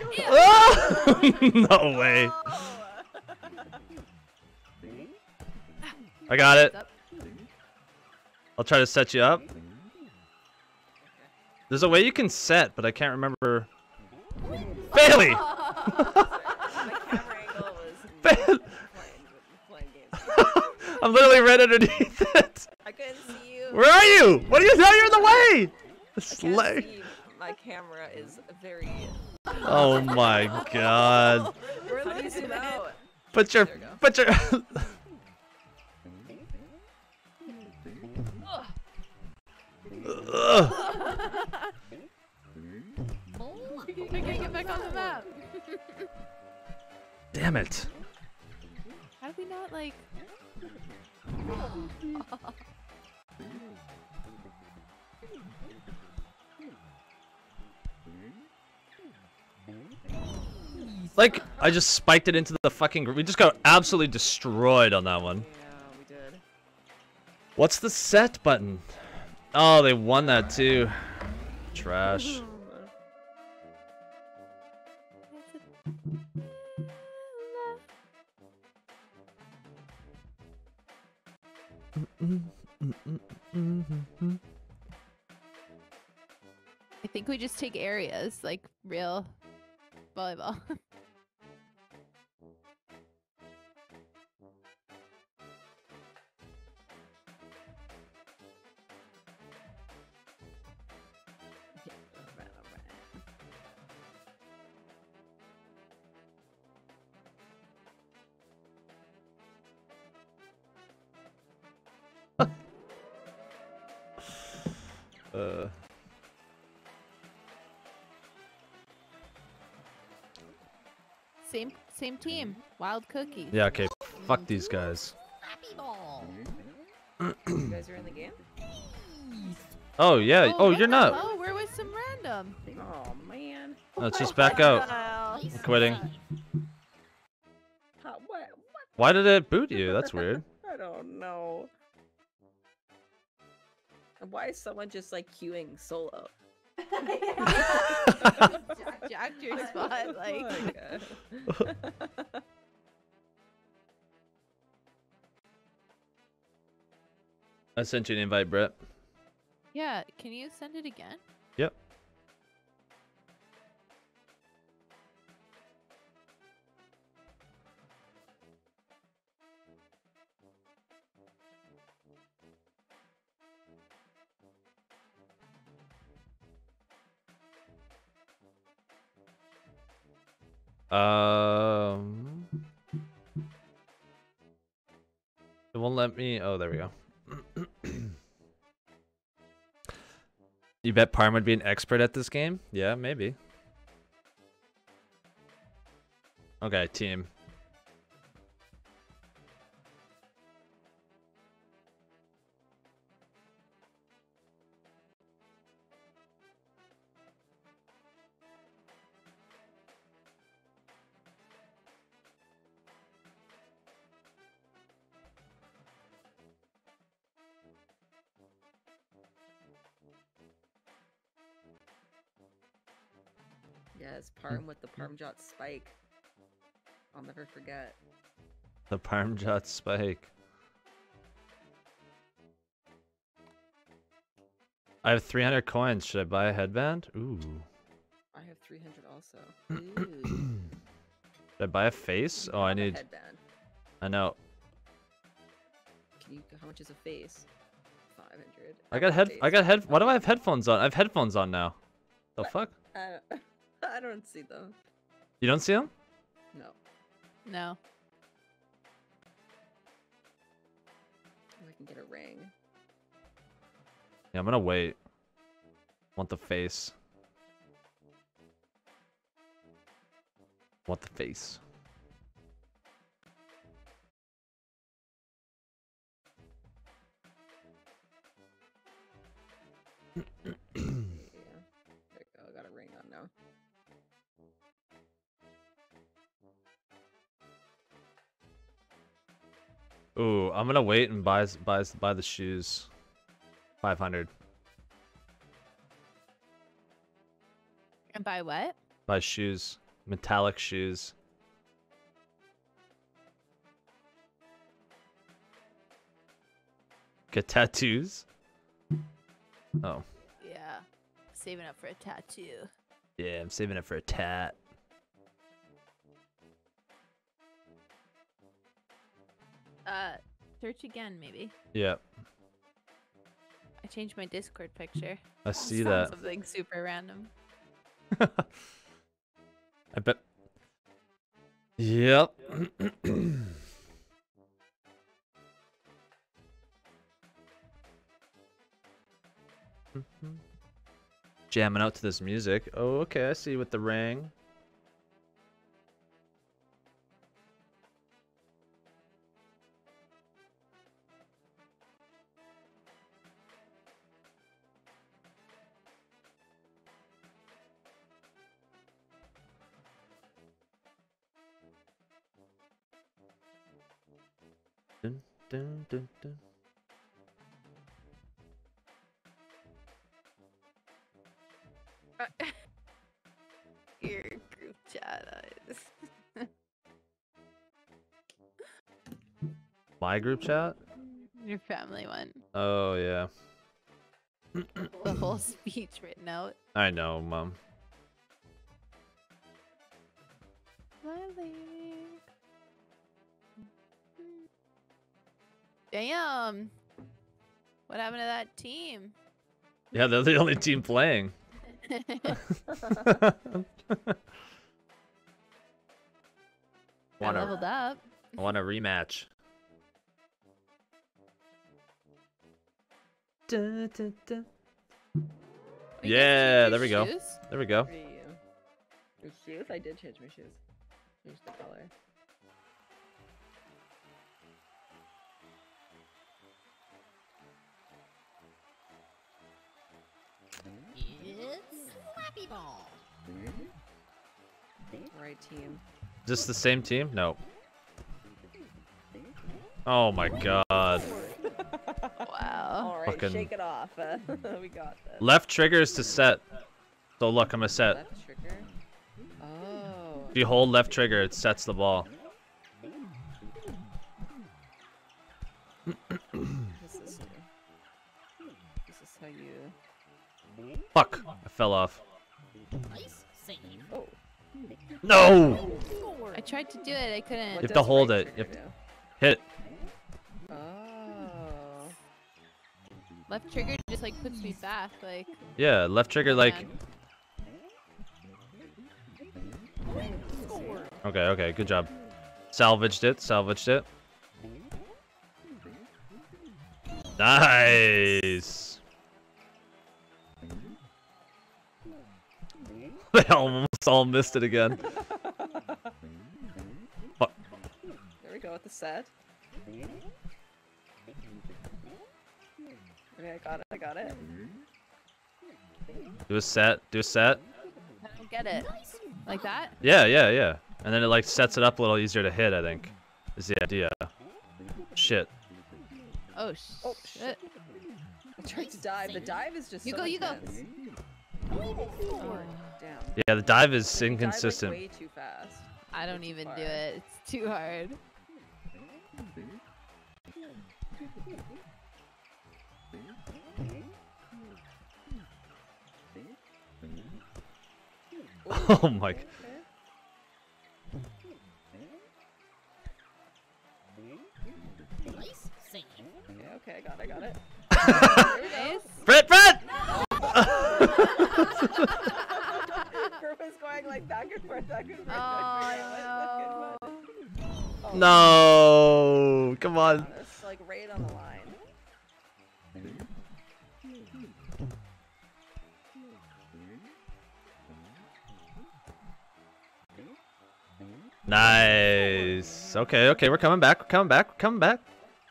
Oh! No way. Oh. I got it. Up. I'll try to set you up. There's a way you can set, but I can't remember. Bailey! My camera angle was Bailey! playing games. I'm literally right underneath it. I couldn't see you. Where are you? What are you doing? You're in the way. I can't Slay. see. My camera is very. Oh my god. How do you zoom out? Put your. There you go. Put your. Ugh. I can't get back on the map. Damn it. How do we not like? Like, I just spiked it into the fucking. We just got absolutely destroyed on that one. Yeah, we did. What's the set button? Oh, they won that too. Trash. I think we just take areas like real volleyball. Same team. Wild cookies. Yeah, okay. Fuck these guys. Happy ball. You guys are in the game? Oh, yeah. Oh, what you're the not. hell? Where was some random? Oh man. Let's just back out. Nice Quitting. save. What? Why did it boot you? That's weird. I don't know. And why is someone just like queuing solo? Jacked your spot. Like, I sent you an invite, Brett. yeah. Can you send it again? Yep. It won't let me. Oh, there we go. You bet Parma would be an expert at this game? Yeah, maybe. Okay, team. Yes, Parm with the Parmjot spike. I'll never forget. The Parmjot spike. I have 300 coins. Should I buy a headband? Ooh. I have 300 also. Ooh. Should I buy a face? Oh, I Have a need. headband. I know. Can you? How much is a face? 500. I got head. I got head. Why do I have headphones on? I have headphones on now. The What? fuck? I don't see them. You don't see them? No. No. Oh, I can get a ring. Yeah, I'm gonna wait. Want the face. Want the face. Yeah. There you go. I got a ring on now. Ooh, I'm gonna wait and buy the shoes. 500. And buy what? Buy shoes. Metallic shoes. Get tattoos? Oh. Yeah. Saving up for a tattoo. Yeah, I'm saving it for a tat. Search again, maybe. Yep. I changed my Discord picture. I see Found that. Something super random. I bet. Yep. Jamming out to this music. Oh, okay. I see you with the ring. Dun, dun, dun, dun. Your group chat eyes. My group chat? Your family one. Oh, yeah. The whole speech written out. I know, Mom. Damn. What happened to that team? Yeah, they're the only team playing. I Want leveled a, up. I want a rematch. Dun, dun, dun. You guys Yeah, change there we your go. shoes? There we go. For you. Your shoes? I did change my shoes. Change the color. It's Slappy Ball. Right team. Is this the same team? No. Oh my god. Wow. All right, Fucking- shake it off. We got this. Left trigger is to set. So look, I'm gonna set. Left trigger. Oh. If you hold left trigger, it sets the ball. This is how you. Fuck! I fell off. Nice save. Oh. No! I tried to do it. I couldn't. What have to does hold right it. trigger You have do? Hit. Oh. Left trigger just like puts me back. Like. Yeah, left trigger like. Man. Okay, okay, good job. Salvaged it, salvaged it. Nice! They almost all missed it again. with the set. Okay, I got it. I got it. Do a set. Do a set. I don't get it. Like that? Yeah, yeah, yeah. And then it like sets it up a little easier to hit, I think. Is the idea. Shit. Oh, Oh, shit. I tried to dive. The dive is just You so go, you go. intense. Oh, Damn. Yeah, the dive is Dive, like, inconsistent. way too fast. I don't Too even far. do it. It's too hard. Oh my. Okay. Nice save. Okay, I got it. Nice. Brett, Brett! Group is going like back and forth, back and forth. Oh, Oh, No! Come on. it's like right on the line. Nice. Okay, okay, we're coming back. We're coming back. We're coming back.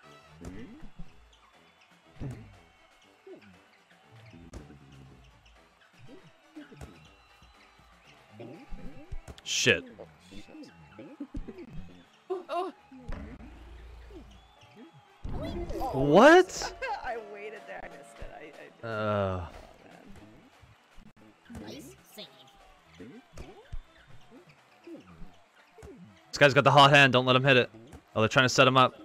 Shit. Oh, What? I waited there. I missed it. Uh. Oh, man. Nice save. This guy's got the hot hand. Don't let him hit it. Oh, they're trying to set him up.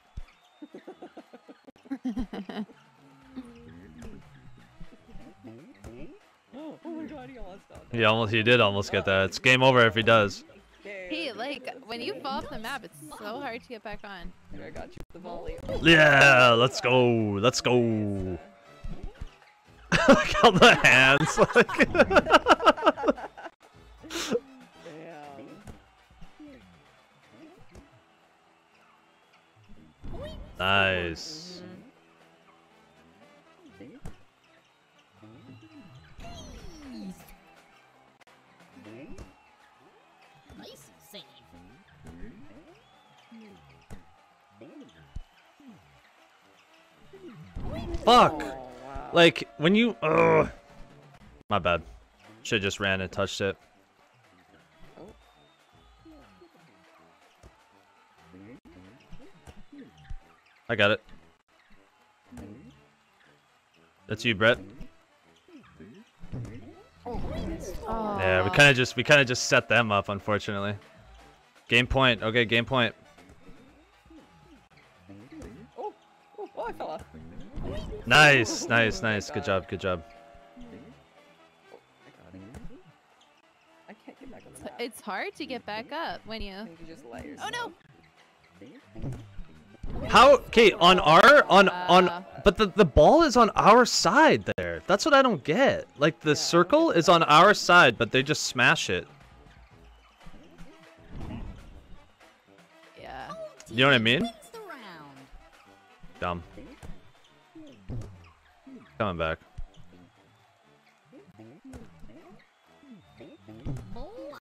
Oh my god, he almost got He did almost get that. It's game over if he does. hey, like, when you fall off the map, it's so hard to get back on. I got you the volley. Yeah, let's go. Let's go. Look at the hands. Damn. Nice. Nice save. Fuck. Oh, wow. Like, when you... My bad. Should've just ran and touched it. I got it. That's you, Brett. Yeah, we kind of just set them up, unfortunately. Game point. Okay, game point. Oh, I fell off. Nice, nice, nice. Good job, good job. Oh, I got it. I can't get back on the map. It's hard to get back up when you... I think you just let Oh yourself. no! How? Okay, on but the ball is on our side there. That's what I don't get. Like the circle is on our side, but they just smash it. Yeah. You know what I mean? Wins the round. Dumb. Coming back. Block.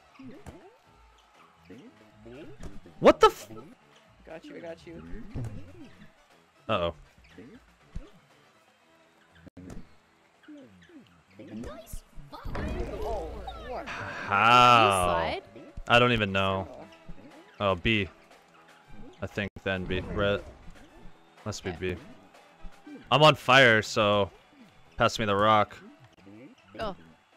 What the f- Got you, I got you. Uh-oh. Nice ball. Oh, what? You How? slide? I don't even know. Oh, B. I think then B. Red. Must be B. I'm on fire, so pass me the rock. Oh.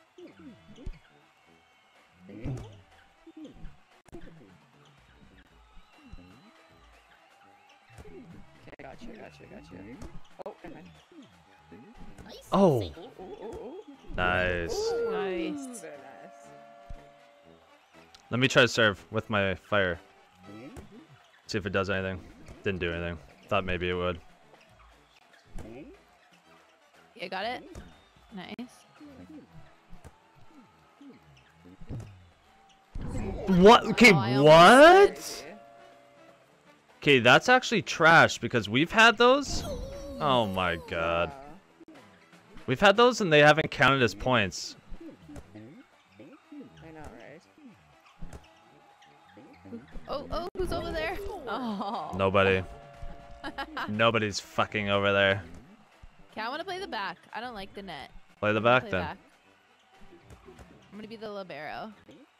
Okay, I got you, I got you, I got you. Oh, never mind. Nice Oh. save. Nice. Nice. Very nice. Let me try to serve with my fire. See if it does anything. Didn't do anything. Thought maybe it would. You got it? Nice. What? Okay, Oh, I almost what? Okay, that's actually trash because we've had those. Oh my god. We've had those and they haven't counted as points. I know, right? Oh, who's over there? Oh. Nobody. Nobody's fucking over there. Okay, I want to play the back. I don't like the net. Play the I'm gonna back play then. back. I'm gonna be the libero.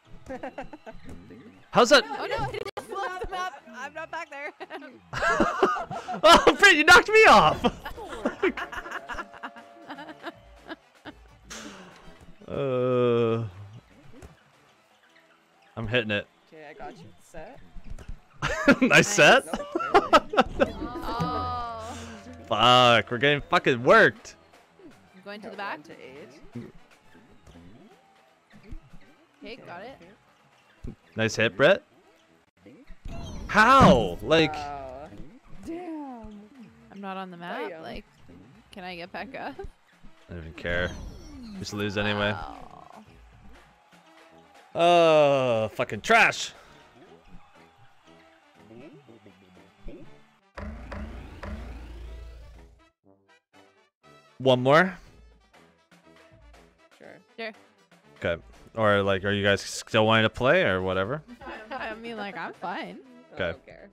How's that? Oh no, it just lost the map. I'm not back there. Oh, Fred, you knocked me off. I'm hitting it. Okay, I got you. Set. Nice set. Oh. Fuck, we're getting fucking worked. I'm going to the back. 1 to 8. Okay, got it. Nice hit, Brett. How? Like, Wow. Damn. I'm not on the map. Damn. Like, can I get back up? I don't even care. Just lose anyway. Wow. Oh, fucking trash. One more? Sure. Sure. Okay. Or like, are you guys still wanting to play or whatever? I mean, like, I'm fine. Okay. I don't care.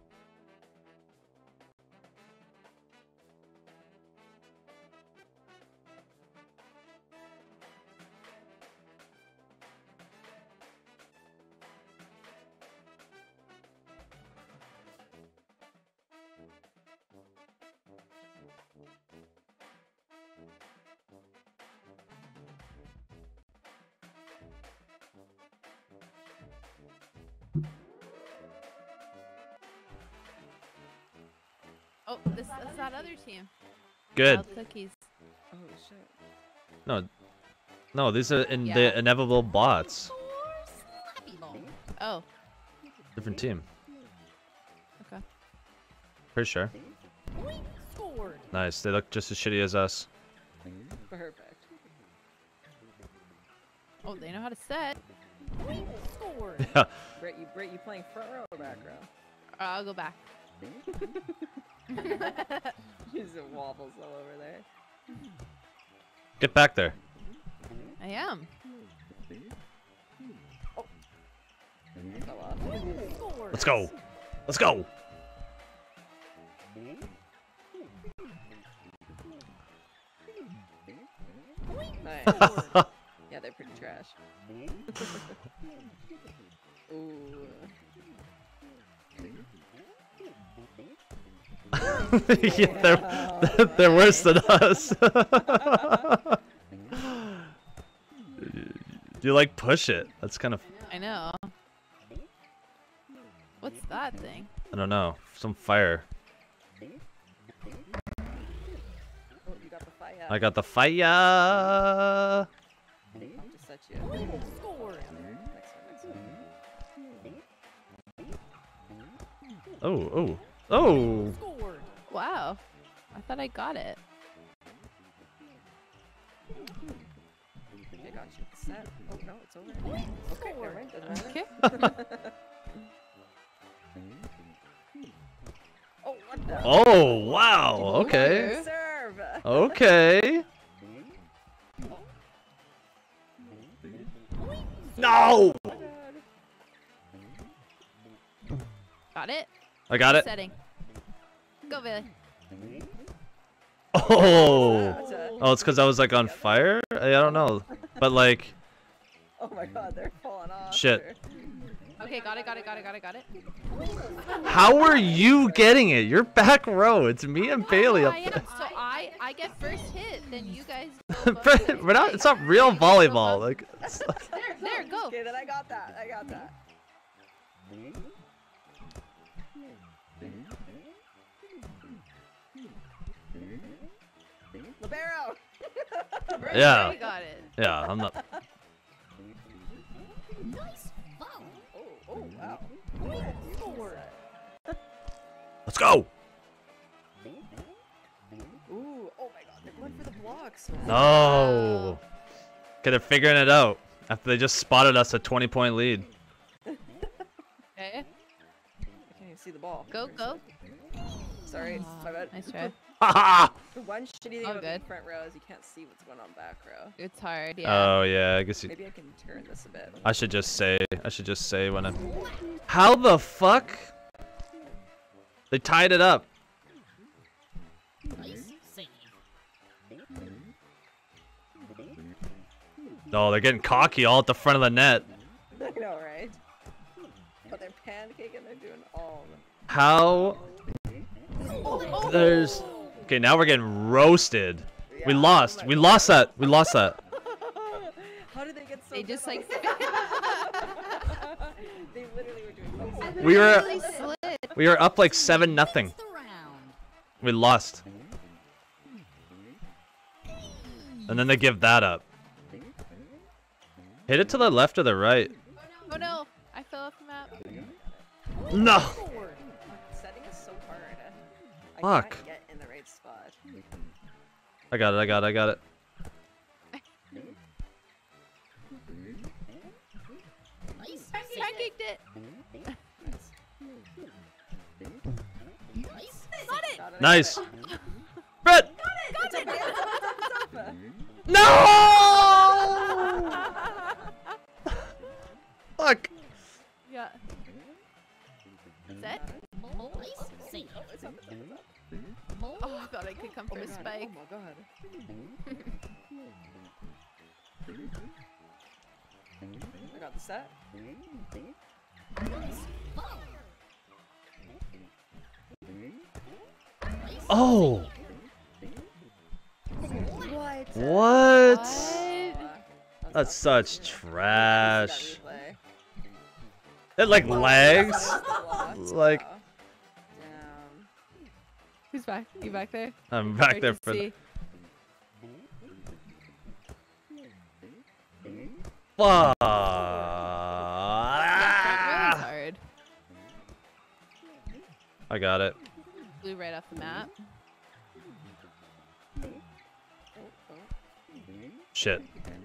Oh, that's that other team. Good. Wild cookies. Oh shit. No. No, these are Yeah. the inevitable bots. Slappy ball. Oh, Different team. okay. Pretty sure. Scored. Nice. They look just as shitty as us. Perfect. Oh, they know how to set. Scored. Yeah. Brett, you playing front row or back row? I'll go back. Just wobbles all over there. Get back there. I am. I fell off. Scored. Let's go. Let's go. Nice. Yeah, they're pretty trash. Ooh. Yeah, they're worse than us. You like push it. That's kind of, I know. What's that thing? I don't know, some fire. Oh, you got the fire. I got the fire. I'll just set you. Scored. Next one. Oh. Oh. Scored. Wow. I thought I got it. I got you. Set. Oh no, it's over. Okay, never mind. Doesn't matter. Okay. Oh, what the? Oh, wow. Okay. Serve. Okay. No. Got it. I got it. Setting. Go, Bailey. Oh. Gotcha. Oh, it's because I was like on fire? I don't know. But like, Oh my god, they're falling off. Shit. Okay, got it. how are you getting it? You're back row. It's me and Bailey up I there. am. So I get first hit, then you guys. We're not, it's not real volleyball. Like, it's, There, go. Okay, then I got that. I got that. Libero! yeah. You got it. Yeah, I'm not. Nice foul. Oh, wow. Scored. Let's go. Ooh, oh my god, they're going for the blocks. Man. No. Okay, they're figuring it out after they just spotted us a 20-point lead. Okay. I can't even see the ball. Go. Sorry, my bad. Nice try. Haha. The one shitty thing All about being good. front row is you can't see what's going on back row. It's hard. Yeah. Oh yeah, I guess Maybe I can turn this a bit. I should just say I should just say when I'm... How the fuck? They tied it up. Nice save. Oh, they're getting cocky all at the front of the net. I know, right? But they're pancaking, they're doing all of them. How? There's... Okay, now we're getting roasted. We Yeah, lost. oh my We God. lost that. We lost that. How did they get so They good just on like that? They literally were doing so We were- really slid. We were up like 7-0. The round. We lost. And then they give that up. Hit it to the left or the right. Oh no, I fell off the map. No. Forward. Setting is so hard. I Fuck. can't get in the right spot. I got it. I got it. I got it. Nice I save. kicked it. Nice save. Got it, I got Nice. it. Brett. It's okay, it's up. No. Fuck. Yeah. Set. Nice save. It's up, it's up, it's up. Oh, I thought I could come Oh for my a god, spike. oh my god. I got the set. Nice foul. Oh. What? What? What? That's such trash. Replay. It like lags. Like- Damn. Who's back? You back there? I'm back I there can for. see. Fuck. Yeah, that was hard. I got it. Flew right off the map. Oh, oh. Shit.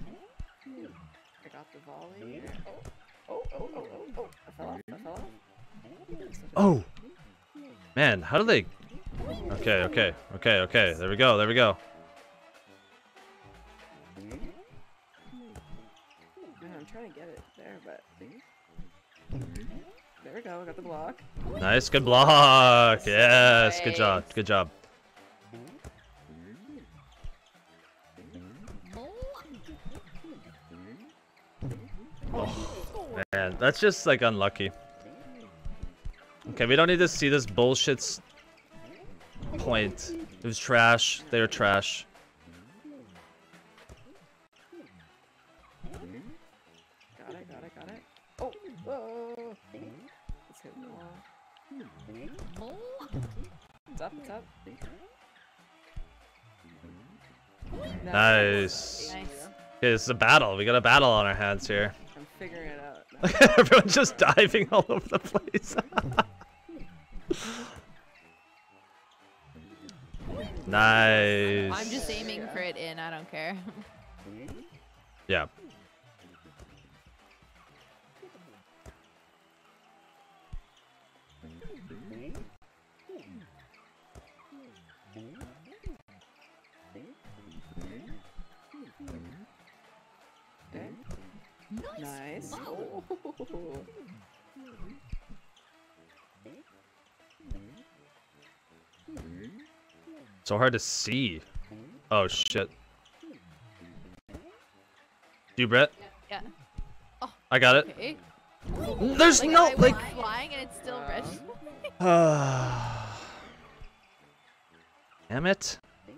I got the volley. Oh, oh, oh, oh, oh, oh. I fell off. I fell off. Oh. Man, how do they? Okay, okay, okay, okay. There we go. There we go. Man, I'm trying to get it there, but. There we go. I got the block. Nice, good block. Yes, good job. Good job. Man, that's just like unlucky. Okay, we don't need to see this bullshit's point. It was trash. They were trash. Got it, got it, got it. Oh, whoa. Let's hit the wall. It's up, it's up. Nice. Nice. Okay, this is a battle. We got a battle on our hands here. I'm figuring it out. now. Everyone's just diving all over the place. Nice. I'm just aiming for it in. I don't care. Yeah. Okay. Nice. Oh. So hard to see. Oh shit. You, Brett? Yeah. I got it. Okay. There's Like, no I like. went flying and it's still red. Damn it.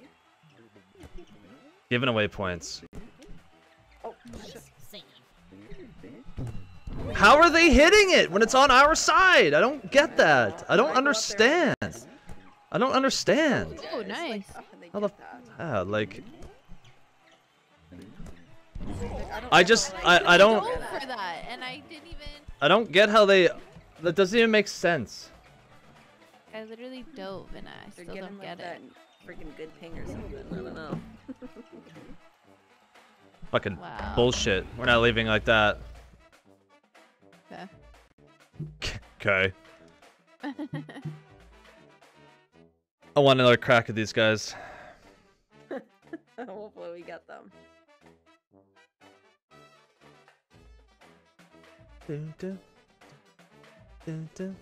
Giving away points. Oh, shit. Save. How are they hitting it when it's on our side? I don't get that. I don't understand. I don't understand. Oh, nice. They How the get that. like Like, I get just how, like, I Go don't for that, and I didn't even. I don't get how they that doesn't even make sense. I literally dove, and I They're still getting don't like get that it. freaking good ping or something. I don't know. Fucking Wow. bullshit. We're not leaving like that. Okay. Okay. I want another crack at these guys. Hopefully we get them. Dun, dun. Dun, dun.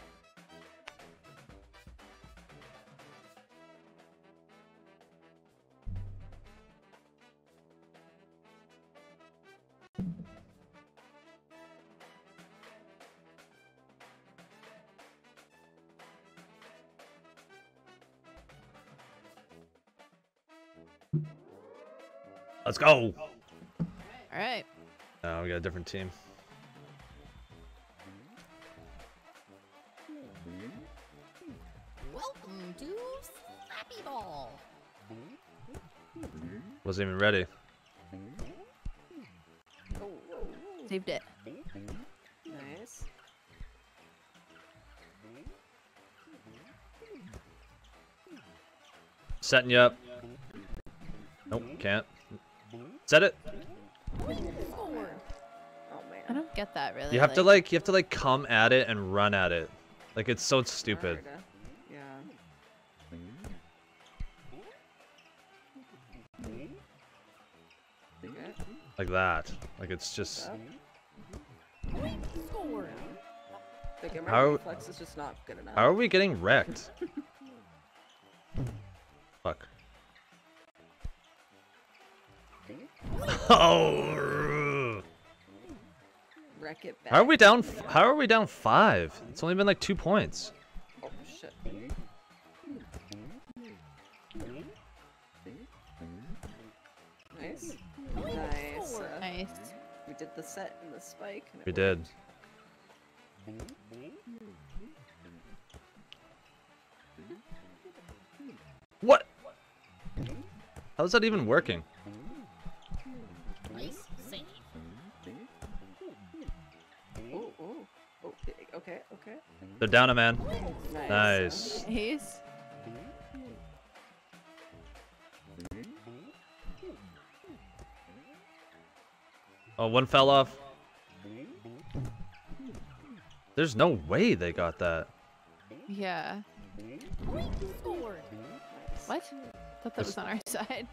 Let's go. All right. Oh, we got a different team. Welcome to Slappy Ball. Wasn't even ready. Saved it. Nice. Setting you up. Nope, can't. Set it. Oh man. I don't get that really. You have to like come at it and run at it. Like it's so stupid. Hard. Yeah. Okay. Like that. Like it's just. Like, my How- reflex is just not good enough. How are we getting wrecked? Fuck. Oh. Wreck it back. How are we down? How are we down 5? It's only been like 2 points. Oh shit. Nice. Nice. Nice. We did the set and the spike. And it We did. worked. What? How's that even working? Nice save. Oh, oh, oh, okay, okay. They're down a man. Nice. Nice. Nice. Oh, one fell off. There's no way they got that. Yeah. Scored. What? Thought that was on our side.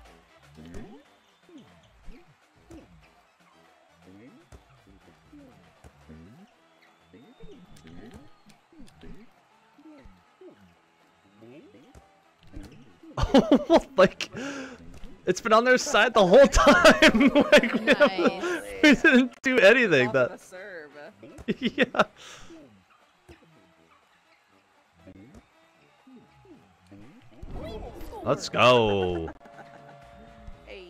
Like, it's been on their side the whole time. Like, Nice. we didn't do anything. Off That. of a serve. Yeah. Let's go. Hey.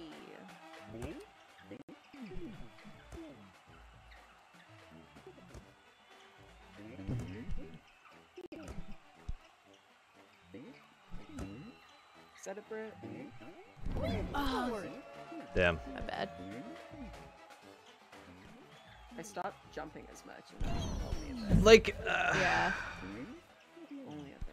Set it, Britt. Oh, Damn. my bad. I stopped jumping as much. And that only a bit. Like, Yeah. Only a bit.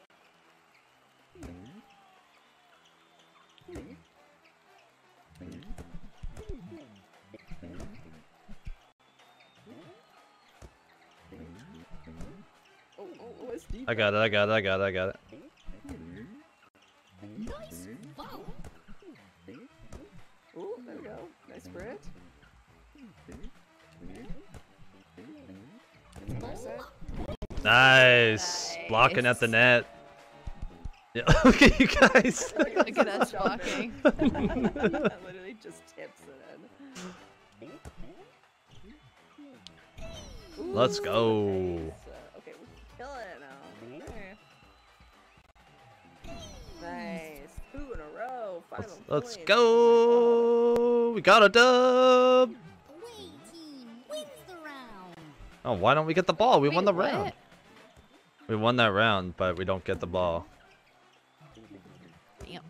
Oh, it's deep. I got it. I got it. I got it. I got it. Nice volley. Oh, there we go. Nice Britt. Nice set. Nice. Blocking at the net. Yeah. Look at you guys. Look at us walking. That literally just tips it in. Ooh, Let's go. nice. Okay, we're killing it now. Okay. Nice. 2 in a row. Final Let's point. go. We got a dub. Away team wins the round. Oh, why don't we get the ball? We won Wait, the round. what? We won that round, but we don't get the ball. Damn.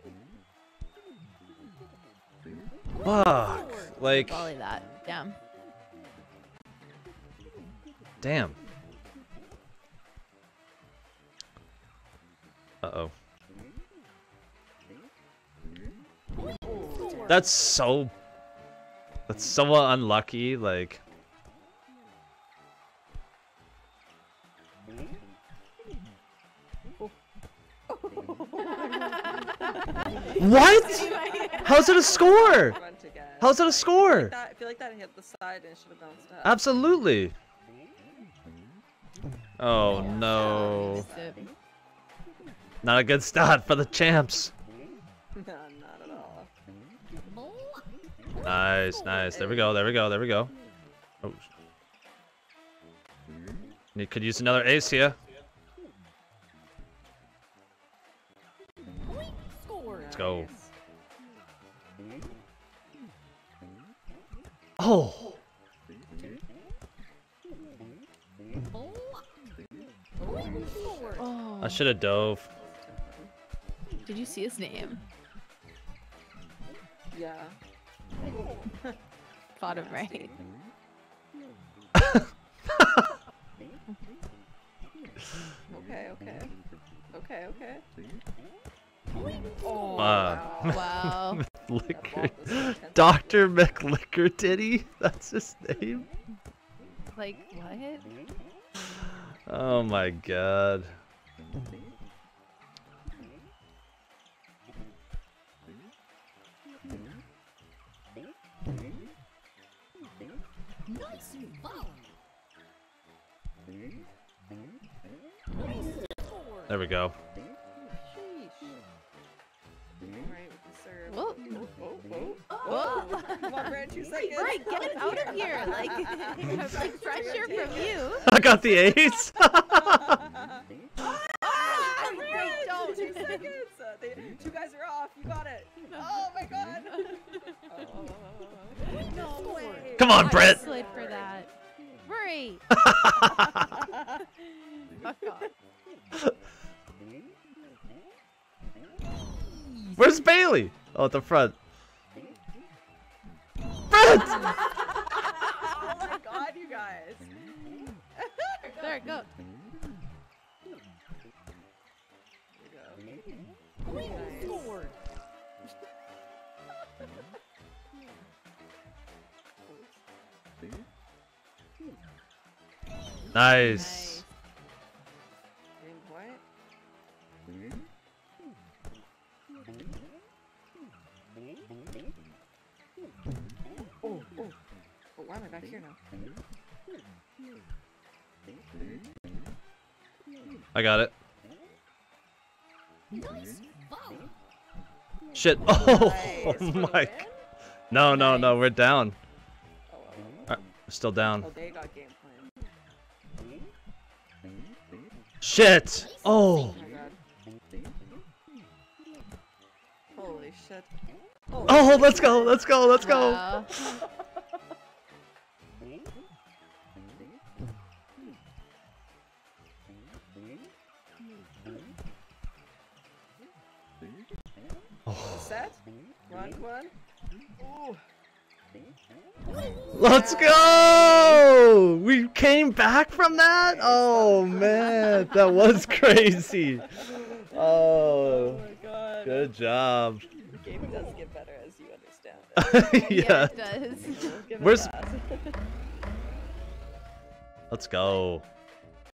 Fuck. Like, Volley that. Damn. damn. Uh-oh. That's so unlucky, like. What? How's it a score? Run to get. How's it a score? I feel like that hit the side and should have bounced up. Absolutely. Oh Yeah, no. missed it. Not a good start for the champs. No, not at all. Nice, nice. There we go, there we go, there we go. Oh. Could use another ace here. Let's go. Oh. Oh. I should have dove. Did you see his name? Yeah. Got him right. Okay, okay. Okay, okay. Oh, Wow. Wow. Liquor. Dr. McLiquor Titty? That's his name? Like what? Oh my god. There we go. Alright, we can serve. Whoa. Whoa. Come on, Brad, 2 seconds. Right, get out of here! Like, like pressure from you. I got the ace! Brad, don't. 2 seconds. 2 guys are off. You got it. Oh my god. No way. Come on, Brett! Slid for that. Rory! Fuck off. Where's Bailey? Oh, at the front. Brett! Oh my god, you guys. There, go. Nice. Getting quiet. Oh, why am I back here now? I got it. Shit. Oh, Nice. For the my. win? No, no, no. We're down. Oh, We're still down. oh, they got game plan. Shit. Oh. Oh my god. Holy shit. Oh, let's go. Let's go. Let's go. Wow. Set? One. Ooh. Let's go. We came back from that. Oh man, that was crazy. Oh, Oh my god. good job. The game does get better as you understand it. Yeah. It does. Give it Where's- that. Let's go.